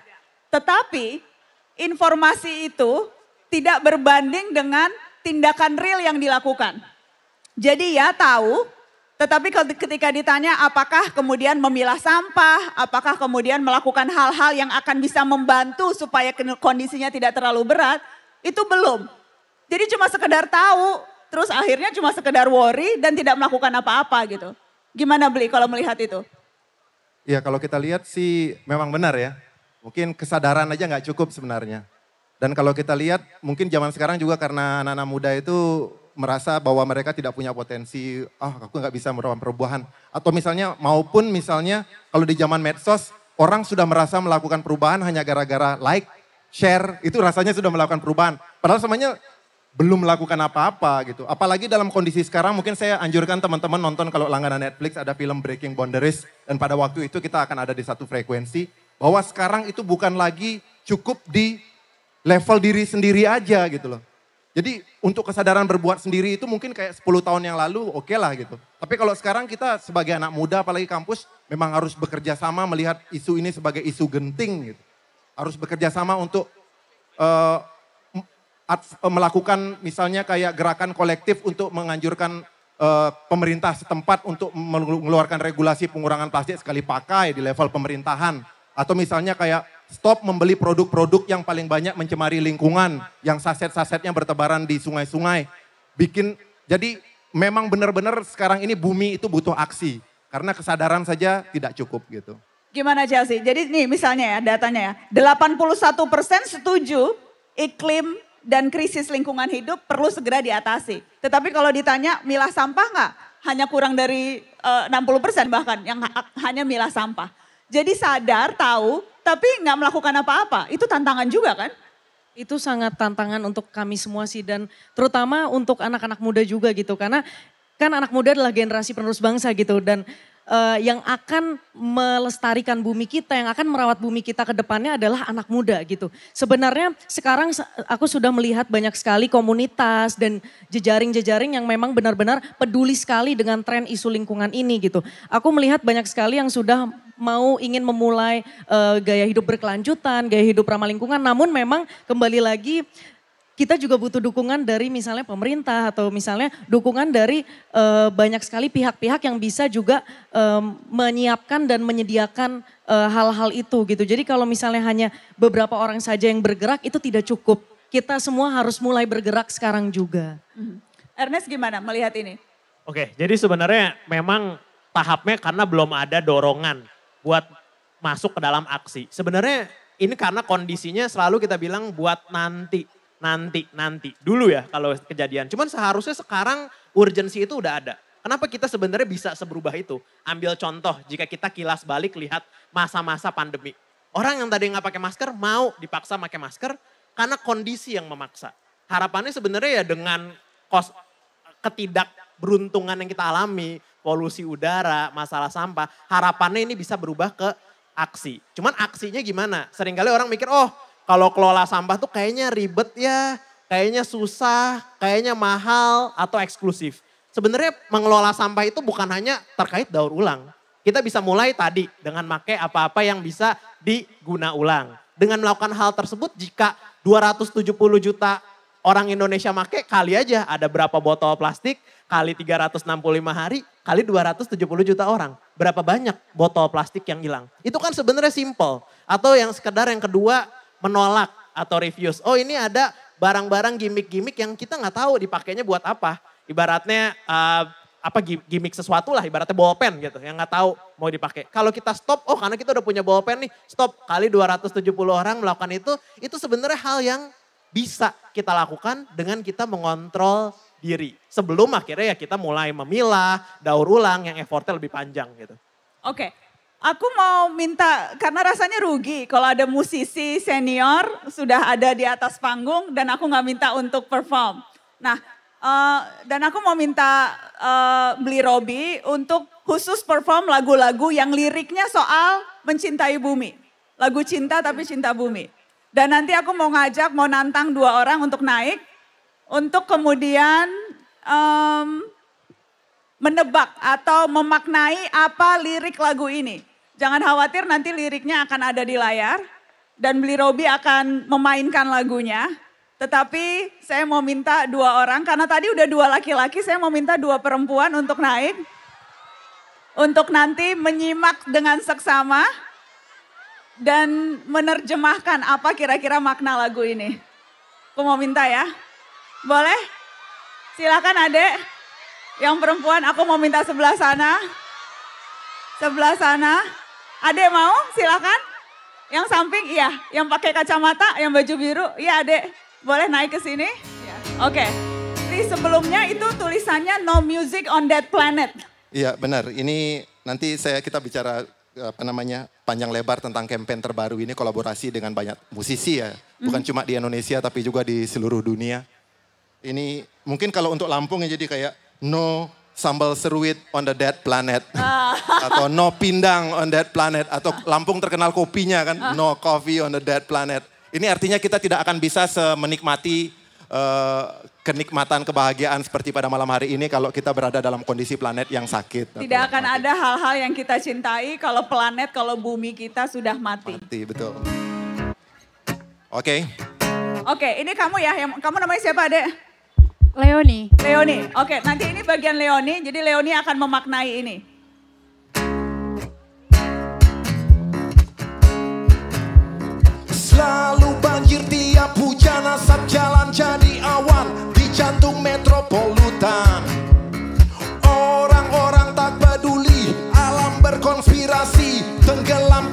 Tetapi informasi itu tidak berbanding dengan tindakan real yang dilakukan. Jadi ya tahu, tetapi ketika ditanya apakah kemudian memilah sampah, apakah kemudian melakukan hal-hal yang akan bisa membantu supaya kondisinya tidak terlalu berat, itu belum. Jadi cuma sekedar tahu, terus akhirnya cuma sekedar worry dan tidak melakukan apa-apa gitu. Gimana Bli kalau melihat itu? Ya kalau kita lihat sih memang benar ya. Mungkin kesadaran aja nggak cukup sebenarnya. Dan kalau kita lihat mungkin zaman sekarang juga karena anak-anak muda itu merasa bahwa mereka tidak punya potensi, ah oh, aku nggak bisa melakukan perubahan. Atau misalnya maupun misalnya kalau di zaman medsos orang sudah merasa melakukan perubahan hanya gara-gara like, share, itu rasanya sudah melakukan perubahan. Padahal sebenarnya belum melakukan apa-apa gitu. Apalagi dalam kondisi sekarang mungkin saya anjurkan teman-teman nonton kalau langganan Netflix ada film Breaking Boundaries. Dan pada waktu itu kita akan ada di satu frekuensi. Bahwa sekarang itu bukan lagi cukup di level diri sendiri aja gitu loh. Jadi untuk kesadaran berbuat sendiri itu mungkin kayak sepuluh tahun yang lalu oke okay lah gitu. Tapi kalau sekarang kita sebagai anak muda apalagi kampus memang harus bekerja sama melihat isu ini sebagai isu genting gitu. Harus bekerja sama untuk uh, melakukan misalnya kayak gerakan kolektif untuk menganjurkan uh, pemerintah setempat untuk mengeluarkan regulasi pengurangan plastik sekali pakai di level pemerintahan. Atau misalnya kayak stop membeli produk-produk yang paling banyak mencemari lingkungan, yang saset-sasetnya bertebaran di sungai-sungai. Bikin, jadi memang benar-benar sekarang ini bumi itu butuh aksi. Karena kesadaran saja tidak cukup gitu. Gimana Chelsea? Jadi nih misalnya ya datanya ya, delapan puluh satu persen setuju iklim dan krisis lingkungan hidup perlu segera diatasi. Tetapi kalau ditanya milah sampah nggak? Hanya kurang dari uh, enam puluh persen bahkan yang ha- hanya milah sampah. Jadi sadar, tahu, tapi nggak melakukan apa-apa. Itu tantangan juga kan? Itu sangat tantangan untuk kami semua sih dan terutama untuk anak-anak muda juga gitu. Karena kan anak muda adalah generasi penerus bangsa gitu dan uh, yang akan melestarikan bumi kita, yang akan merawat bumi kita ke depannya adalah anak muda gitu. Sebenarnya sekarang aku sudah melihat banyak sekali komunitas dan jejaring-jejaring yang memang benar-benar peduli sekali dengan tren isu lingkungan ini gitu. Aku melihat banyak sekali yang sudah mau ingin memulai uh, gaya hidup berkelanjutan, gaya hidup ramah lingkungan. Namun memang kembali lagi kita juga butuh dukungan dari misalnya pemerintah atau misalnya dukungan dari uh, banyak sekali pihak-pihak yang bisa juga um, menyiapkan dan menyediakan uh, hal-hal itu gitu. Jadi kalau misalnya hanya beberapa orang saja yang bergerak itu tidak cukup. Kita semua harus mulai bergerak sekarang juga. Hmm. Ernest gimana melihat ini? Oke, jadi sebenarnya memang tahapnya karena belum ada dorongan buat masuk ke dalam aksi. Sebenarnya ini karena kondisinya selalu kita bilang buat nanti. Nanti, nanti. Dulu ya kalau kejadian. Cuman seharusnya sekarang urgensi itu udah ada. Kenapa kita sebenarnya bisa seberubah itu? Ambil contoh jika kita kilas balik lihat masa-masa pandemi. Orang yang tadi nggak pakai masker mau dipaksa pakai masker karena kondisi yang memaksa. Harapannya sebenarnya ya dengan kos, ketidakberuntungan yang kita alami, polusi udara, masalah sampah, harapannya ini bisa berubah ke aksi. Cuman aksinya gimana? Seringkali orang mikir, oh kalau kelola sampah tuh kayaknya ribet ya, kayaknya susah, kayaknya mahal atau eksklusif. Sebenarnya mengelola sampah itu bukan hanya terkait daur ulang. Kita bisa mulai tadi dengan pakai apa-apa yang bisa diguna ulang. Dengan melakukan hal tersebut jika dua ratus tujuh puluh juta orang Indonesia pakai, kali aja ada berapa botol plastik, kali tiga ratus enam puluh lima hari, kali dua ratus tujuh puluh juta orang. Berapa banyak botol plastik yang hilang. Itu kan sebenarnya simple. Atau yang sekedar yang kedua, menolak atau refuse. Oh ini ada barang-barang gimmick-gimmick yang kita nggak tahu dipakainya buat apa. Ibaratnya uh, apa gimmick sesuatu lah, ibaratnya bolpen gitu yang nggak tahu mau dipakai. Kalau kita stop, oh karena kita udah punya bolpen nih, stop kali dua ratus tujuh puluh orang melakukan itu, itu sebenarnya hal yang bisa kita lakukan dengan kita mengontrol diri. Sebelum akhirnya ya kita mulai memilah, daur ulang yang effortnya lebih panjang gitu. Oke. Okay. Aku mau minta, karena rasanya rugi kalau ada musisi senior sudah ada di atas panggung dan aku gak minta untuk perform. Nah, uh, dan aku mau minta uh, Bli Robi untuk khusus perform lagu-lagu yang liriknya soal mencintai bumi. Lagu cinta tapi cinta bumi. Dan nanti aku mau ngajak, mau nantang dua orang untuk naik, untuk kemudian um, menebak atau memaknai apa lirik lagu ini. Jangan khawatir nanti liriknya akan ada di layar dan Bli Robi akan memainkan lagunya. Tetapi saya mau minta dua orang, karena tadi udah dua laki-laki, saya mau minta dua perempuan untuk naik. Untuk nanti menyimak dengan seksama dan menerjemahkan apa kira-kira makna lagu ini. Aku mau minta ya, boleh? Silakan adek, yang perempuan aku mau minta sebelah sana. Sebelah sana. Adek mau? Silakan. Yang samping iya, yang pakai kacamata, yang baju biru, iya adek. Boleh naik ke sini? Ya. Oke. Okay. Jadi sebelumnya itu tulisannya No Music on That Planet. Iya benar, ini nanti saya kita bicara apa namanya panjang lebar tentang campaign terbaru ini, kolaborasi dengan banyak musisi ya. Bukan mm. cuma di Indonesia tapi juga di seluruh dunia. Ini mungkin kalau untuk Lampung ya jadi kayak no sambal seruit on the dead planet. Ah. Atau no pindang on that planet. Atau Lampung terkenal kopinya kan, ah. no coffee on the dead planet. Ini artinya kita tidak akan bisa menikmati uh, kenikmatan kebahagiaan seperti pada malam hari ini kalau kita berada dalam kondisi planet yang sakit. Tidak akan mati. Ada hal-hal yang kita cintai kalau planet, kalau bumi kita sudah mati. Mati, betul. Oke. Okay. Oke, okay, ini kamu ya, yang, kamu namanya siapa adek? Leoni. Leoni, oke nanti ini bagian Leoni, jadi Leoni akan memaknai ini. Selalu banjir tiap hujan, asap jalan jadi awan di jantung metropolitan. Orang-orang tak peduli, alam berkonspirasi, tenggelam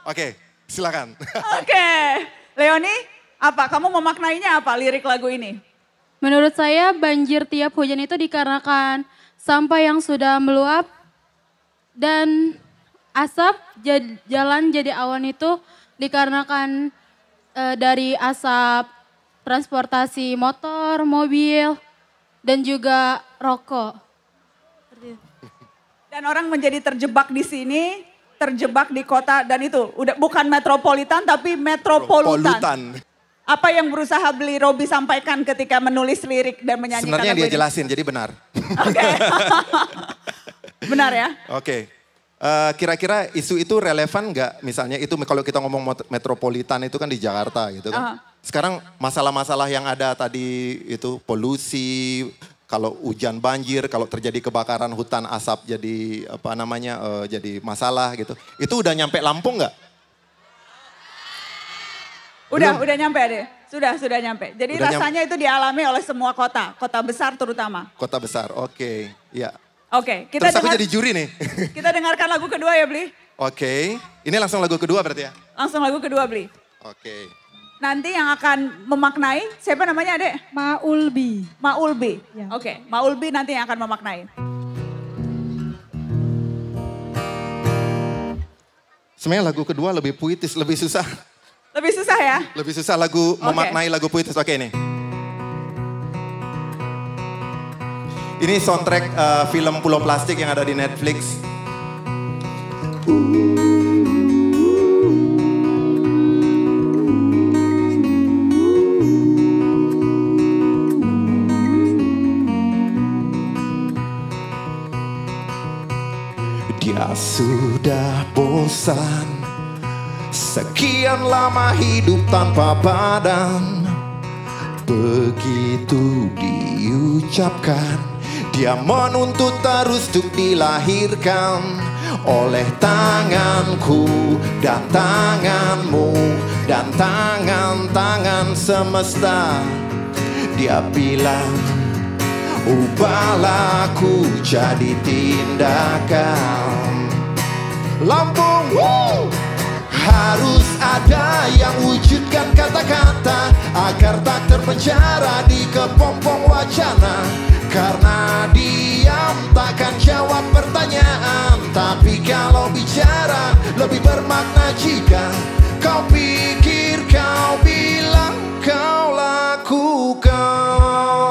Oke, silakan. Oke, Leoni, apa? Kamu memaknainya apa lirik lagu ini? Menurut saya banjir tiap hujan itu dikarenakan sampah yang sudah meluap dan asap jad- jalan jadi awan itu dikarenakan e, dari asap transportasi motor, mobil, dan juga rokok. Dan orang menjadi terjebak di sini, terjebak di kota dan itu udah bukan metropolitan tapi metropolutan. Polutan. Apa yang berusaha beli Robby sampaikan ketika menulis lirik dan menyanyikan Sebenarnya lagu dia ini? jelasin, jadi benar. Oke. Benar ya? Oke. Eh, kira-kira isu itu relevan nggak? Misalnya itu kalau kita ngomong mot- metropolitan itu kan di Jakarta gitu kan. Aha. Sekarang masalah-masalah yang ada tadi itu polusi, kalau hujan banjir, kalau terjadi kebakaran hutan asap jadi apa namanya eh, jadi masalah gitu. Itu udah nyampe Lampung nggak? Udah, Belum. udah nyampe deh. Sudah, sudah nyampe. Jadi Udah rasanya itu dialami oleh semua kota, kota besar terutama. Kota besar, oke. Ya. Oke, kita Terus aku dengar, jadi juri nih. kita dengarkan lagu kedua ya, Bli. Oke, ini langsung lagu kedua berarti ya? Langsung lagu kedua, Bli. Oke. Nanti yang akan memaknai, siapa namanya Adek? Maulbi. Maulbi. Ya. Oke, Maulbi nanti yang akan memaknai. Sebenarnya lagu kedua lebih puitis, lebih susah. Lebih susah ya? Lebih susah lagu Oke. memaknai lagu puitis. Oke nih. Ini soundtrack eh, film Pulau Plastik yang ada di Netflix. Dia sudah bosan, sekian lama hidup tanpa badan. Begitu diucapkan, dia menuntut terus untuk dilahirkan oleh tanganku dan tanganmu dan tangan-tangan semesta. Dia bilang, ubahlah aku jadi tindakan. Lampung, woo! Harus ada yang wujudkan kata-kata agar tak terpenjara di kepompong wacana. Karena diam takkan jawab pertanyaan, tapi kalau bicara lebih bermakna jika kau pikir, kau bilang, kau lakukan.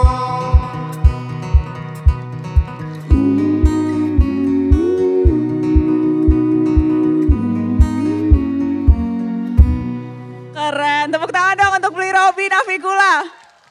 Keren, tepuk tangan dong untuk Bli Robby Navicula.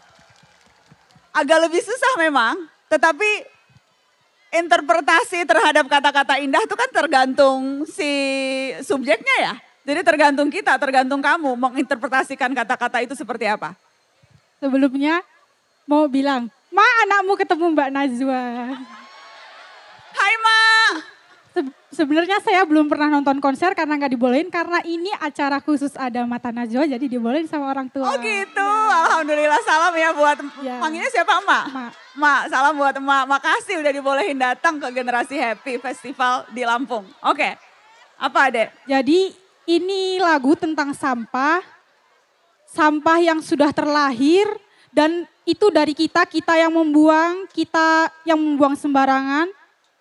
Agak lebih susah memang, tetapi interpretasi terhadap kata-kata indah itu kan tergantung si subjeknya ya. Jadi tergantung kita, tergantung kamu menginterpretasikan kata-kata itu seperti apa. Sebelumnya mau bilang, Ma anakmu ketemu Mbak Najwa. Hai Ma. Se- sebenarnya saya belum pernah nonton konser karena nggak dibolehin. Karena ini acara khusus ada Mata Najwa jadi dibolehin sama orang tua. Oh gitu, alhamdulillah salam ya buat, Ya. manggilnya siapa Emak? Mak. Mak, salam buat Emak. Makasih udah dibolehin datang ke Generasi Happy Festival di Lampung. Oke, apa Adek? Jadi ini lagu tentang sampah. Sampah yang sudah terlahir dan itu dari kita, kita yang membuang, kita yang membuang sembarangan.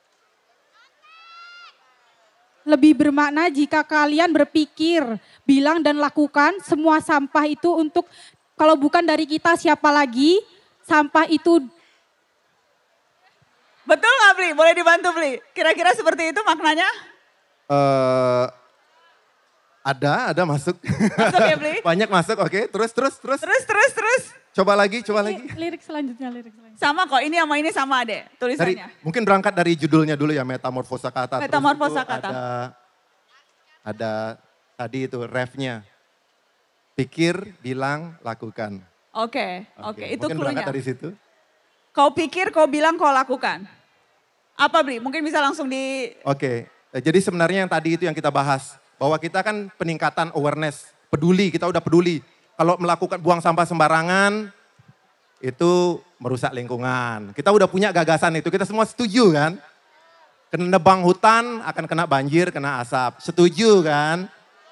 Lebih bermakna jika kalian berpikir, bilang dan lakukan semua sampah itu untuk, kalau bukan dari kita siapa lagi, sampah itu. Betul nggak Bli? Boleh dibantu Bli? Kira-kira seperti itu maknanya? Eh, ada, ada masuk. Masuk ya Bli? Banyak masuk, oke. Terus, terus, terus. Terus, terus, terus. Coba lagi, coba lagi. Lirik selanjutnya, lirik selanjutnya. Sama kok, ini sama ini sama Adek Dari, tulisannya. mungkin berangkat dari judulnya dulu ya, Metamorfosa Kata. Terus Metamorfosa itu Kata. Ada, ada tadi itu refnya. Pikir, bilang, lakukan. Oke, oke, itu Mungkin cluenya. berangkat dari situ. Kau pikir, kau bilang, kau lakukan. Apa Bli? Mungkin bisa langsung di... Oke, eh, jadi sebenarnya yang tadi itu yang kita bahas. Bahwa kita kan peningkatan awareness, peduli, kita udah peduli. Kalau melakukan buang sampah sembarangan, itu merusak lingkungan. Kita udah punya gagasan itu, kita semua setuju kan? Kena nebang hutan, akan kena banjir, kena asap. Setuju kan?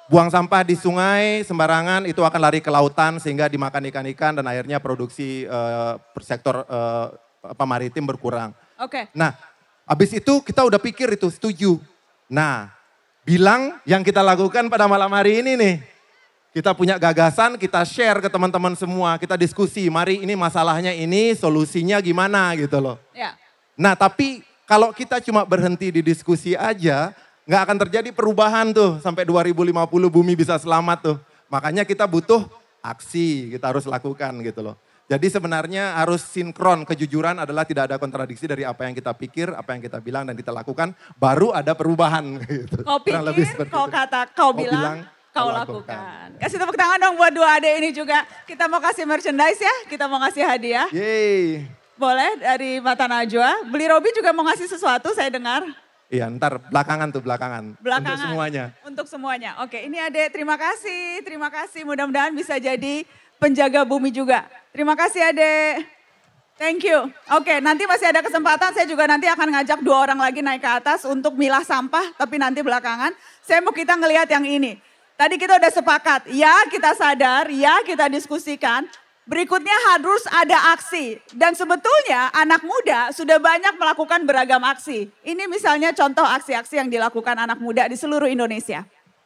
buang sampah di sungai sembarangan itu akan lari ke lautan sehingga dimakan ikan-ikan dan akhirnya produksi uh, sektor uh, apa maritim berkurang. Oke. Nah, habis itu kita udah pikir itu setuju. Nah, bilang yang kita lakukan pada malam hari ini nih. Kita punya gagasan, kita share ke teman-teman semua, kita diskusi, mari ini masalahnya ini, solusinya gimana gitu loh. Ya. Nah tapi kalau kita cuma berhenti di diskusi aja, nggak akan terjadi perubahan tuh sampai dua ribu lima puluh bumi bisa selamat tuh. Makanya kita butuh aksi, kita harus lakukan gitu loh. Jadi sebenarnya harus sinkron, kejujuran adalah tidak ada kontradiksi dari apa yang kita pikir, apa yang kita bilang dan kita lakukan, baru ada perubahan gitu. Kau pikir, kau kata, kau, kau bilang, bilang kau lakukan. lakukan. Kasih tepuk tangan dong buat dua adik ini juga. Kita mau kasih merchandise ya, kita mau kasih hadiah. Yeay. Boleh dari Mata Najwa. Beli Robi juga mau ngasih sesuatu saya dengar. Iya ntar belakangan tuh belakangan. Belakangan. Untuk semuanya. Untuk semuanya. Oke ini adik terima kasih. Terima kasih mudah-mudahan bisa jadi penjaga bumi juga. Terima kasih adik. Thank you. Oke nanti masih ada kesempatan saya juga nanti akan ngajak dua orang lagi naik ke atas untuk milah sampah. Tapi nanti belakangan saya mau kita ngelihat yang ini. Tadi kita udah sepakat, ya kita sadar, ya kita diskusikan. Berikutnya harus ada aksi. Dan sebetulnya anak muda sudah banyak melakukan beragam aksi. Ini misalnya contoh aksi-aksi yang dilakukan anak muda di seluruh Indonesia.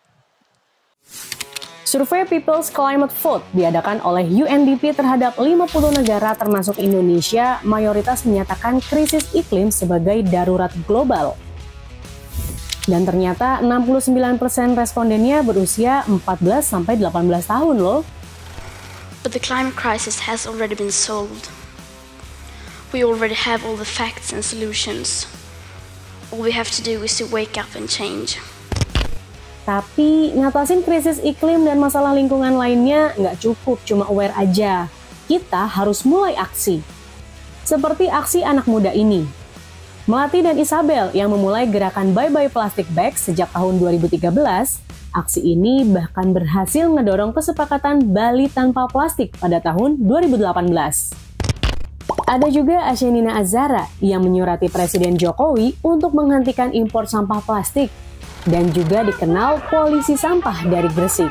Survei People's Climate Vote diadakan oleh U N D P terhadap lima puluh negara termasuk Indonesia, mayoritas menyatakan krisis iklim sebagai darurat global. Dan ternyata enam puluh sembilan persen respondennya berusia empat belas sampai delapan belas tahun loh. But the climate crisis has already been solved. We already have all the facts and solutions. All we have to do is to wake up and change. Tapi ngatasin krisis iklim dan masalah lingkungan lainnya nggak cukup cuma aware aja. Kita harus mulai aksi. Seperti aksi anak muda ini. Melati dan Isabel yang memulai gerakan Bye Bye Plastic Bag sejak tahun dua ribu tiga belas, aksi ini bahkan berhasil ngedorong kesepakatan Bali tanpa plastik pada tahun dua ribu delapan belas. Ada juga Ashenina Azara yang menyurati Presiden Jokowi untuk menghentikan impor sampah plastik dan juga dikenal polisi sampah dari Gresik.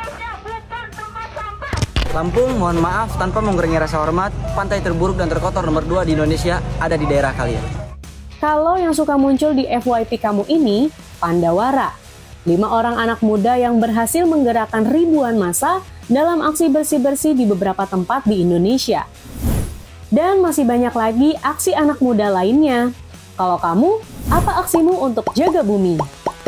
Lampung, mohon maaf tanpa mengurangi rasa hormat, pantai terburuk dan terkotor nomor dua di Indonesia ada di daerah kalian. Kalau yang suka muncul di F Y P kamu ini, Pandawara. Lima orang anak muda yang berhasil menggerakkan ribuan massa dalam aksi bersih-bersih di beberapa tempat di Indonesia. Dan masih banyak lagi aksi anak muda lainnya. Kalau kamu, apa aksimu untuk jaga bumi?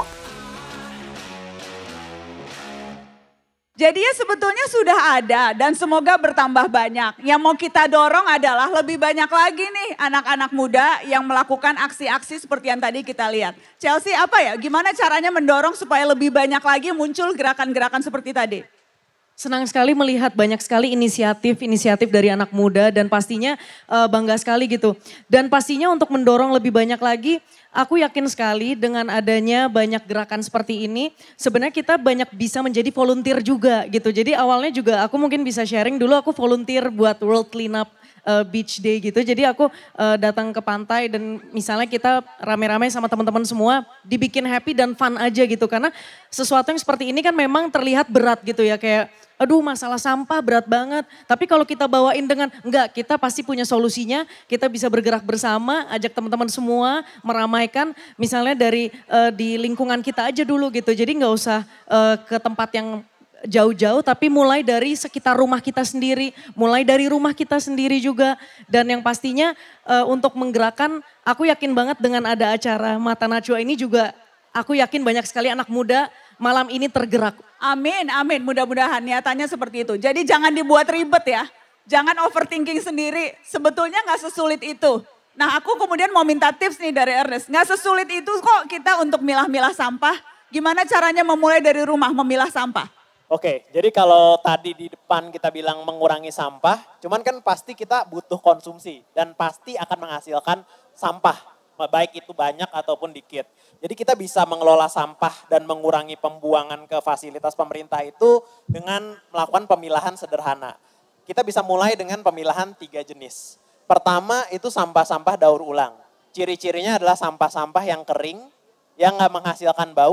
Jadi ya sebetulnya sudah ada dan semoga bertambah banyak. Yang mau kita dorong adalah lebih banyak lagi nih anak-anak muda yang melakukan aksi-aksi seperti yang tadi kita lihat. Chelsea apa ya, gimana caranya mendorong supaya lebih banyak lagi muncul gerakan-gerakan seperti tadi? Senang sekali melihat banyak sekali inisiatif-inisiatif dari anak muda dan pastinya uh, bangga sekali gitu. Dan pastinya untuk mendorong lebih banyak lagi, aku yakin sekali dengan adanya banyak gerakan seperti ini, sebenarnya kita banyak bisa menjadi volunteer juga gitu. Jadi awalnya juga aku mungkin bisa sharing dulu aku volunteer buat World Cleanup uh, Beach Day gitu. Jadi aku uh, datang ke pantai dan misalnya kita rame-rame sama teman-teman semua dibikin happy dan fun aja gitu. Karena sesuatu yang seperti ini kan memang terlihat berat gitu ya, kayak aduh masalah sampah berat banget. Tapi kalau kita bawain dengan enggak, kita pasti punya solusinya. Kita bisa bergerak bersama, ajak teman-teman semua meramaikan. Misalnya dari uh, di lingkungan kita aja dulu gitu. Jadi nggak usah uh, ke tempat yang jauh-jauh, tapi mulai dari sekitar rumah kita sendiri. Mulai dari rumah kita sendiri juga. Dan yang pastinya uh, untuk menggerakkan, aku yakin banget dengan ada acara Mata Najwa ini juga, aku yakin banyak sekali anak muda malam ini tergerak. Amin, amin. Mudah-mudahan niatannya seperti itu. Jadi jangan dibuat ribet ya. Jangan overthinking sendiri. Sebetulnya gak sesulit itu. Nah aku kemudian mau minta tips nih dari Ernest. Gak sesulit itu kok kita untuk milah-milah sampah. Gimana caranya memulai dari rumah memilah sampah? Oke, jadi kalau tadi di depan kita bilang mengurangi sampah, cuman kan pasti kita butuh konsumsi. Dan pasti akan menghasilkan sampah. Baik itu banyak ataupun dikit. Jadi kita bisa mengelola sampah dan mengurangi pembuangan ke fasilitas pemerintah itu dengan melakukan pemilahan sederhana. Kita bisa mulai dengan pemilahan tiga jenis. Pertama itu sampah-sampah daur ulang. Ciri-cirinya adalah sampah-sampah yang kering, yang nggak menghasilkan bau,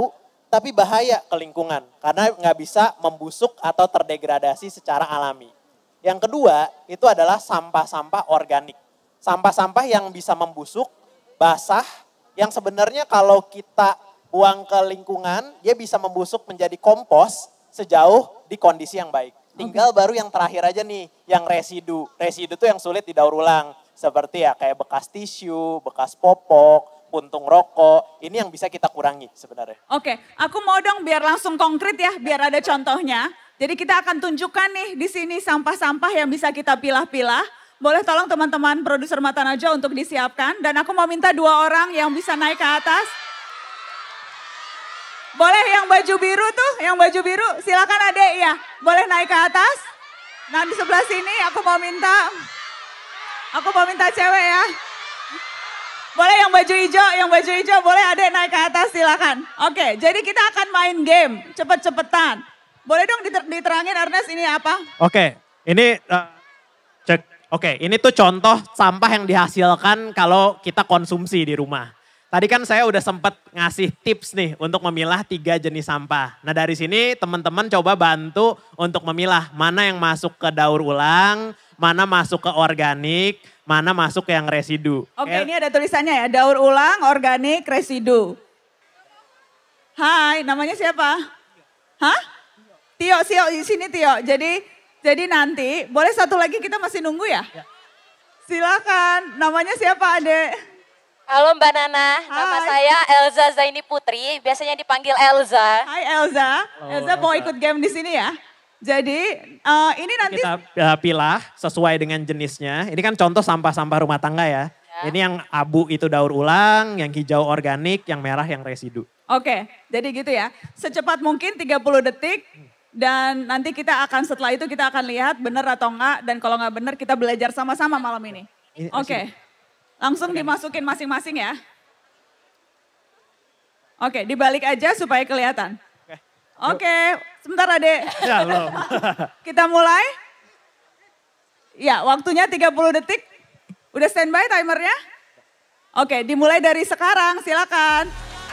tapi bahaya ke lingkungan karena nggak bisa membusuk atau terdegradasi secara alami. Yang kedua itu adalah sampah-sampah organik. Sampah-sampah yang bisa membusuk, basah, yang sebenarnya kalau kita buang ke lingkungan, dia bisa membusuk menjadi kompos sejauh di kondisi yang baik. Tinggal baru yang terakhir aja nih, yang residu. Residu tuh yang sulit didaur ulang. Seperti ya kayak bekas tisu, bekas popok, puntung rokok. Ini yang bisa kita kurangi sebenarnya. Oke, aku mau dong biar langsung konkret ya, biar ada contohnya. Jadi kita akan tunjukkan nih di sini sampah-sampah yang bisa kita pilah-pilah. Boleh tolong teman-teman produser Mata Najwa untuk disiapkan. Dan aku mau minta dua orang yang bisa naik ke atas. Boleh yang baju biru tuh, yang baju biru silakan adek ya. Boleh naik ke atas. Nah di sebelah sini aku mau minta, aku mau minta cewek ya. Boleh yang baju hijau, yang baju hijau boleh adek naik ke atas silakan. Oke, jadi kita akan main game cepet-cepetan. Boleh dong diter diterangin Ernest ini apa? Oke, ini uh, cek. Oke, ini tuh contoh sampah yang dihasilkan kalau kita konsumsi di rumah. Tadi kan saya udah sempat ngasih tips nih untuk memilah tiga jenis sampah. Nah dari sini teman-teman coba bantu untuk memilah mana yang masuk ke daur ulang, mana masuk ke organik, mana masuk ke yang residu. Oke, Kayak, ini ada tulisannya ya, daur ulang, organik, residu. Hai, namanya siapa? Hah? Tio, Tio, di sini Tio. Jadi jadi nanti, boleh satu lagi kita masih nunggu ya? ya. Silakan, namanya siapa adek? Halo Mbak Nana, Hai. Nama saya Elza Zaini Putri, biasanya dipanggil Elza. Hai Elza, Halo, Elza mau ikut game di sini ya? Jadi uh, ini nanti kita uh, pilah sesuai dengan jenisnya. Ini kan contoh sampah-sampah rumah tangga ya. ya. Ini yang abu itu daur ulang, yang hijau organik, yang merah yang residu. Oke, jadi gitu ya. Secepat mungkin tiga puluh detik. Dan nanti kita akan setelah itu kita akan lihat benar atau enggak. Dan kalau enggak benar kita belajar sama-sama malam ini. Oke, langsung dimasukin masing-masing ya. Oke, dibalik aja supaya kelihatan. Oke, sebentar adek. Ya, belum. Kita mulai. Ya, waktunya tiga puluh detik. Udah standby timernya? Oke, dimulai dari sekarang, silakan.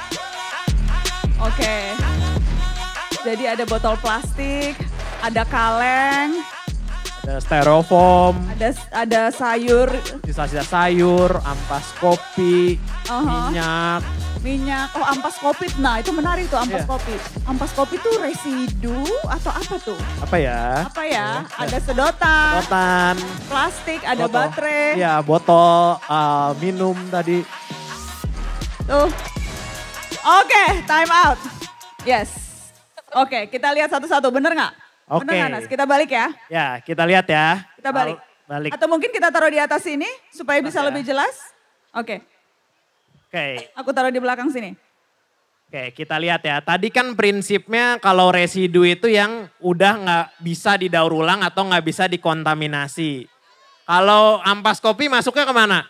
Oke. Jadi ada botol plastik, ada kaleng, ada styrofoam, ada ada sayur, sisa-sisa sayur, ampas kopi, uh-huh. minyak. Minyak, oh ampas kopi, nah itu menarik tuh ampas yeah. kopi. Ampas kopi tuh residu atau apa tuh? Apa ya? Apa ya? Yeah. Ada sedotan, sedotan, plastik, ada botol. baterai. Iya, botol uh, minum tadi. Tuh. Oke, okay, time out. Yes. Oke, okay, kita lihat satu-satu, bener nggak? Oke. Okay. Bener Nanas, kita balik ya. Ya, kita lihat ya. Kita balik. Balik. Atau mungkin kita taruh di atas sini supaya bisa ya. lebih jelas. Oke. Okay. Oke. Okay. Aku taruh di belakang sini. Oke, kita lihat ya. Tadi kan prinsipnya kalau residu itu yang udah nggak bisa didaur ulang atau nggak bisa dikontaminasi. Kalau ampas kopi masuknya kemana?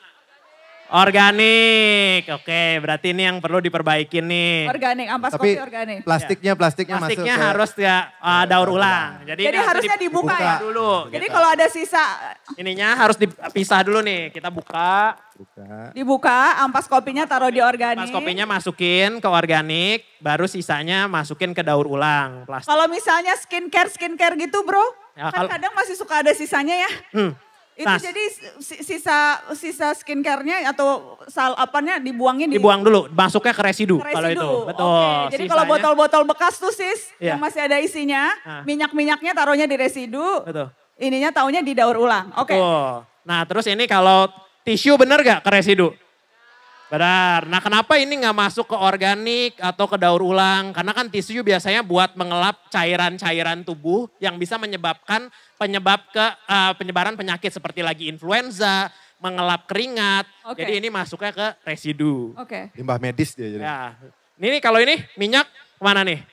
Organik, oke berarti ini yang perlu diperbaikin nih. Organik, ampas Tapi kopi organik. plastiknya, plastiknya, plastiknya masuk ke... harus ya uh, daur ulang. Jadi, Jadi harusnya dibuka, dibuka ya? Dulu. Jadi gitu. kalau ada sisa. Ininya harus dipisah dulu nih, kita buka. Buka. Dibuka, ampas kopinya taruh di organik. Ampas kopinya masukin ke organik, baru sisanya masukin ke daur ulang. Plastik. Kalau misalnya skincare, skincare gitu bro, ya, kan kalau, kadang masih suka ada sisanya ya. Hmm. Itu nah, jadi sisa sisa skincare-nya atau sal apanya dibuangin di, dibuang dulu, masuknya ke residu, ke residu. kalau itu. Betul. Okay. Jadi kalau botol-botol bekas tuh sis yeah. yang masih ada isinya, nah. minyak-minyaknya taruhnya di residu. Betul. Ininya taunya di daur ulang. Oke. Okay. Nah, terus ini kalau tisu bener gak ke residu? Benar. Nah, kenapa ini nggak masuk ke organik atau ke daur ulang? Karena kan tisu biasanya buat mengelap cairan-cairan tubuh yang bisa menyebabkan penyebab ke uh, penyebaran penyakit seperti lagi influenza, mengelap keringat. Okay. Jadi ini masuknya ke residu. Oke. Okay. Limbah medis dia jadi. Ya. Ini nih kalau ini minyak kemana nih?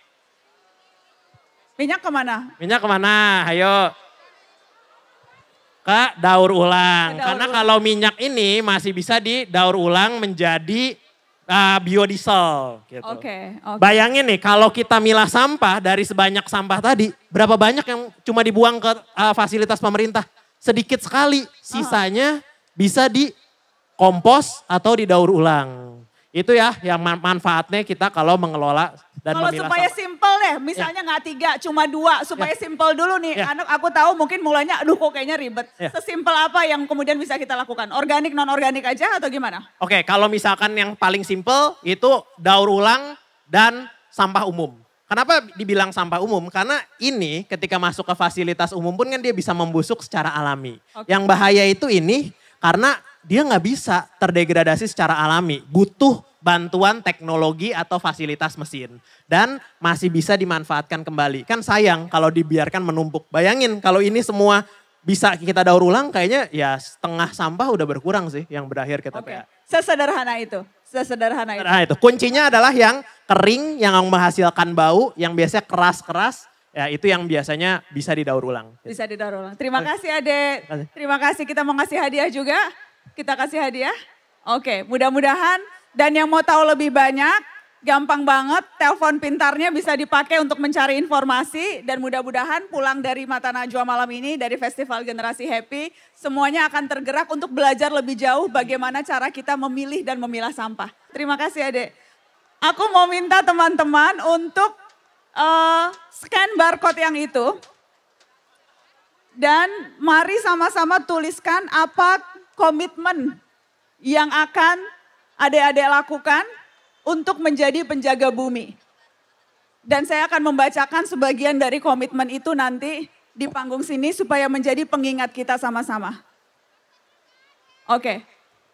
Minyak kemana? Minyak kemana? Ayo. Ke daur ulang. Ke daur Karena ulang. Kalau minyak ini masih bisa didaur ulang menjadi uh, biodiesel. Gitu. Oke. Okay, okay. Bayangin nih kalau kita milah sampah dari sebanyak sampah tadi, berapa banyak yang cuma dibuang ke uh, fasilitas pemerintah? Sedikit sekali. Sisanya uh-huh. bisa dikompos atau didaur ulang. Itu ya yang manfaatnya kita kalau mengelola dan Kalau memilah supaya sampah. simple deh, misalnya nggak tiga, cuma dua, supaya Ya. simple dulu nih. Ya. Anak aku tahu mungkin mulanya, aduh kok kayaknya ribet. Ya. Sesimpel apa yang kemudian bisa kita lakukan? Organik, non-organik aja atau gimana? Oke, kalau misalkan yang paling simple itu daur ulang dan sampah umum. Kenapa dibilang sampah umum? Karena ini ketika masuk ke fasilitas umum pun kan dia bisa membusuk secara alami. Oke. Yang bahaya itu ini karena dia nggak bisa terdegradasi secara alami. Butuh bantuan teknologi atau fasilitas mesin. Dan masih bisa dimanfaatkan kembali. Kan sayang kalau dibiarkan menumpuk. Bayangin kalau ini semua bisa kita daur ulang kayaknya ya setengah sampah udah berkurang sih yang berakhir ke T P A. Sesederhana itu, sesederhana itu. Nah itu kuncinya adalah yang kering, yang menghasilkan bau, yang biasanya keras-keras. Ya itu yang biasanya bisa didaur ulang. Bisa didaur ulang. Terima kasih Adek. Terima kasih, kita mau ngasih hadiah juga. Kita kasih hadiah. Oke, mudah-mudahan. Dan yang mau tahu lebih banyak, gampang banget. Telepon pintarnya bisa dipakai untuk mencari informasi. Dan mudah-mudahan pulang dari Mata Najwa malam ini, dari Festival Generasi Happy, semuanya akan tergerak untuk belajar lebih jauh bagaimana cara kita memilih dan memilah sampah. Terima kasih Adek. Aku mau minta teman-teman untuk uh, scan barcode yang itu. Dan mari sama-sama tuliskan apa komitmen yang akan adik-adik lakukan untuk menjadi penjaga bumi. Dan saya akan membacakan sebagian dari komitmen itu nanti di panggung sini supaya menjadi pengingat kita sama-sama. Oke.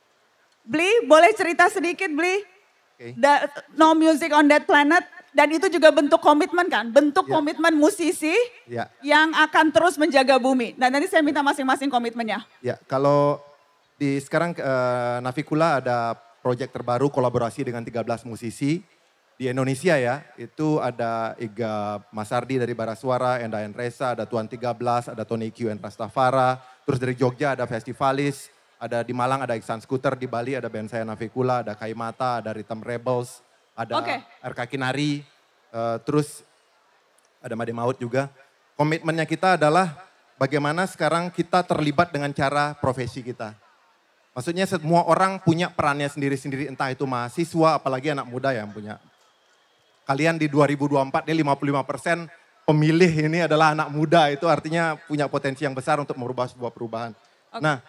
Bli, boleh cerita sedikit Bli? Okay. Da- no Music on That Planet. Dan itu juga bentuk komitmen kan? Bentuk Ya. komitmen musisi Ya, yang akan terus menjaga bumi. Dan nanti saya minta masing-masing komitmennya. ya kalau di sekarang eh, Navikula ada proyek terbaru kolaborasi dengan tiga belas musisi di Indonesia ya. Itu ada Iga Masardi dari Barasuara, Enda Enresa, ada Tuan tiga belas, ada Tony Q and Rastafara. Terus dari Jogja ada Festivalis, ada di Malang ada Iksan Scooter, di Bali ada band saya Navikula, ada Kaimata, ada Rhythm Rebels, ada Oke. R K Kinari, eh, terus ada Made Maut juga. Komitmennya kita adalah bagaimana sekarang kita terlibat dengan cara profesi kita. Maksudnya semua orang punya perannya sendiri-sendiri, entah itu mahasiswa, apalagi anak muda yang punya. Kalian di dua ribu dua puluh empat ini lima puluh lima persen pemilih ini adalah anak muda, itu artinya punya potensi yang besar untuk merubah sebuah perubahan. Oke. Nah,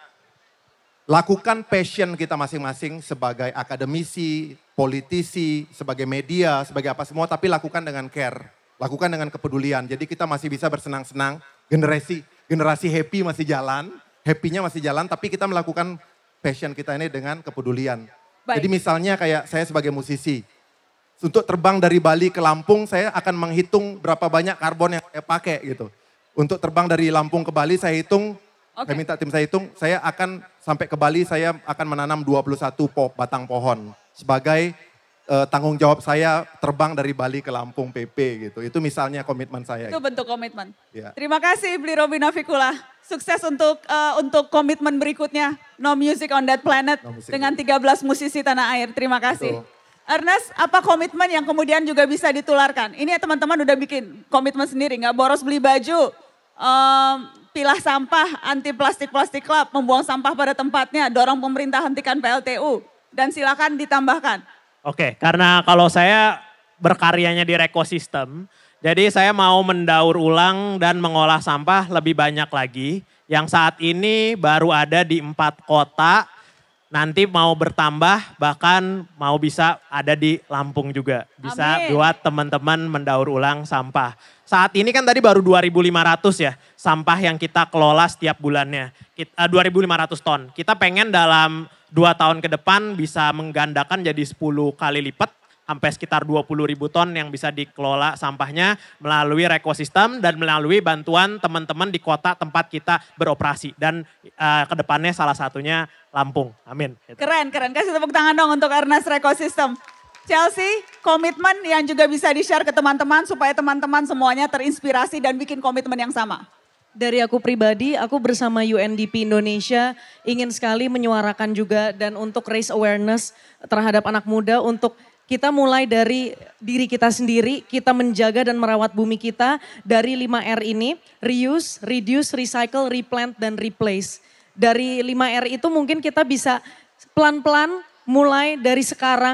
lakukan passion kita masing-masing sebagai akademisi, politisi, sebagai media, sebagai apa semua, tapi lakukan dengan care, lakukan dengan kepedulian. Jadi kita masih bisa bersenang-senang, generasi generasi happy masih jalan, happy-nya masih jalan, tapi kita melakukan passion kita ini dengan kepedulian. Baik. Jadi misalnya kayak saya sebagai musisi, untuk terbang dari Bali ke Lampung saya akan menghitung berapa banyak karbon yang saya pakai gitu. Untuk terbang dari Lampung ke Bali saya hitung, Oke. saya minta tim saya hitung, saya akan sampai ke Bali saya akan menanam dua puluh satu po, batang pohon. Sebagai eh, tanggung jawab saya terbang dari Bali ke Lampung P P gitu. Itu misalnya komitmen saya. Itu bentuk komitmen. Ya. Terima kasih Bli Robi Navikula. Sukses untuk eh, untuk komitmen berikutnya. No Music on That Planet No Music. dengan tiga belas musisi tanah air. Terima kasih. Betul. Ernest, apa komitmen yang kemudian juga bisa ditularkan? Ini teman-teman udah bikin komitmen sendiri, nggak boros beli baju, em, pilah sampah, anti plastik-plastik club, membuang sampah pada tempatnya, dorong pemerintah hentikan P L T U. Dan silakan ditambahkan. Oke, karena kalau saya berkaryanya di ekosistem, jadi saya mau mendaur ulang dan mengolah sampah lebih banyak lagi. Yang saat ini baru ada di empat kota, nanti mau bertambah bahkan mau bisa ada di Lampung juga. Bisa Amin. buat teman-teman mendaur ulang sampah. Saat ini kan tadi baru dua ribu lima ratus ya sampah yang kita kelola setiap bulannya. Kita, dua ribu lima ratus ton. Kita pengen dalam dua tahun ke depan bisa menggandakan jadi sepuluh kali lipat. Sampai sekitar dua puluh ribu ton yang bisa dikelola sampahnya melalui ekosistem dan melalui bantuan teman-teman di kota tempat kita beroperasi. Dan uh, ke depannya salah satunya Lampung. Amin. Gitu. Keren, keren. Kasih tepuk tangan dong untuk Ernest Ecosystem. Chelsea, komitmen yang juga bisa di-share ke teman-teman supaya teman-teman semuanya terinspirasi dan bikin komitmen yang sama. Dari aku pribadi, aku bersama U N D P Indonesia ingin sekali menyuarakan juga dan untuk raise awareness terhadap anak muda untuk kita mulai dari diri kita sendiri, kita menjaga dan merawat bumi kita dari lima R ini, reuse, reduce, recycle, replant, dan replace. Dari lima R itu mungkin kita bisa pelan-pelan mulai dari sekarang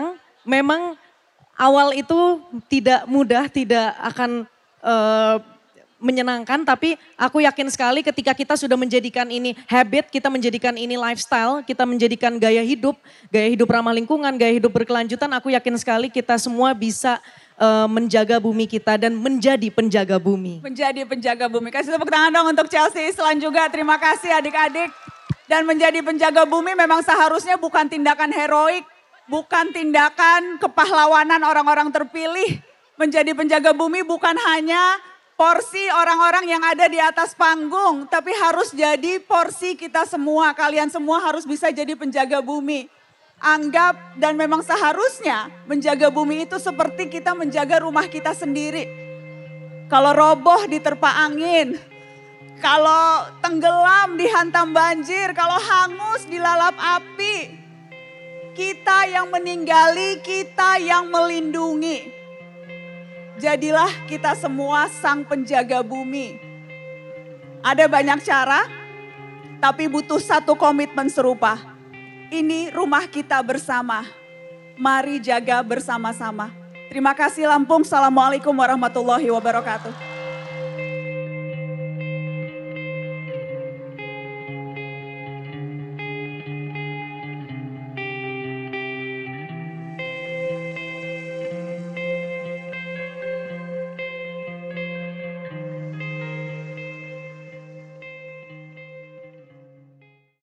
memang awal itu tidak mudah, tidak akan uh, menyenangkan, tapi aku yakin sekali ketika kita sudah menjadikan ini habit, kita menjadikan ini lifestyle, kita menjadikan gaya hidup, gaya hidup ramah lingkungan, gaya hidup berkelanjutan, aku yakin sekali kita semua bisa uh, menjaga bumi kita dan menjadi penjaga bumi. Menjadi penjaga bumi. Kasih tepuk tangan dong untuk Chelsea Islan juga. Terima kasih adik-adik. Dan menjadi penjaga bumi memang seharusnya bukan tindakan heroik, bukan tindakan kepahlawanan orang-orang terpilih. Menjadi penjaga bumi bukan hanya porsi orang-orang yang ada di atas panggung, tapi harus jadi porsi kita semua. Kalian semua harus bisa jadi penjaga bumi. Anggap dan memang seharusnya menjaga bumi itu seperti kita menjaga rumah kita sendiri. Kalau roboh diterpa angin, kalau tenggelam dihantam banjir, kalau hangus dilalap api, kita yang meninggali, kita yang melindungi. Jadilah kita semua sang penjaga bumi. Ada banyak cara, tapi butuh satu komitmen serupa. Ini rumah kita bersama. Mari jaga bersama-sama. Terima kasih Lampung. Assalamualaikum warahmatullahi wabarakatuh.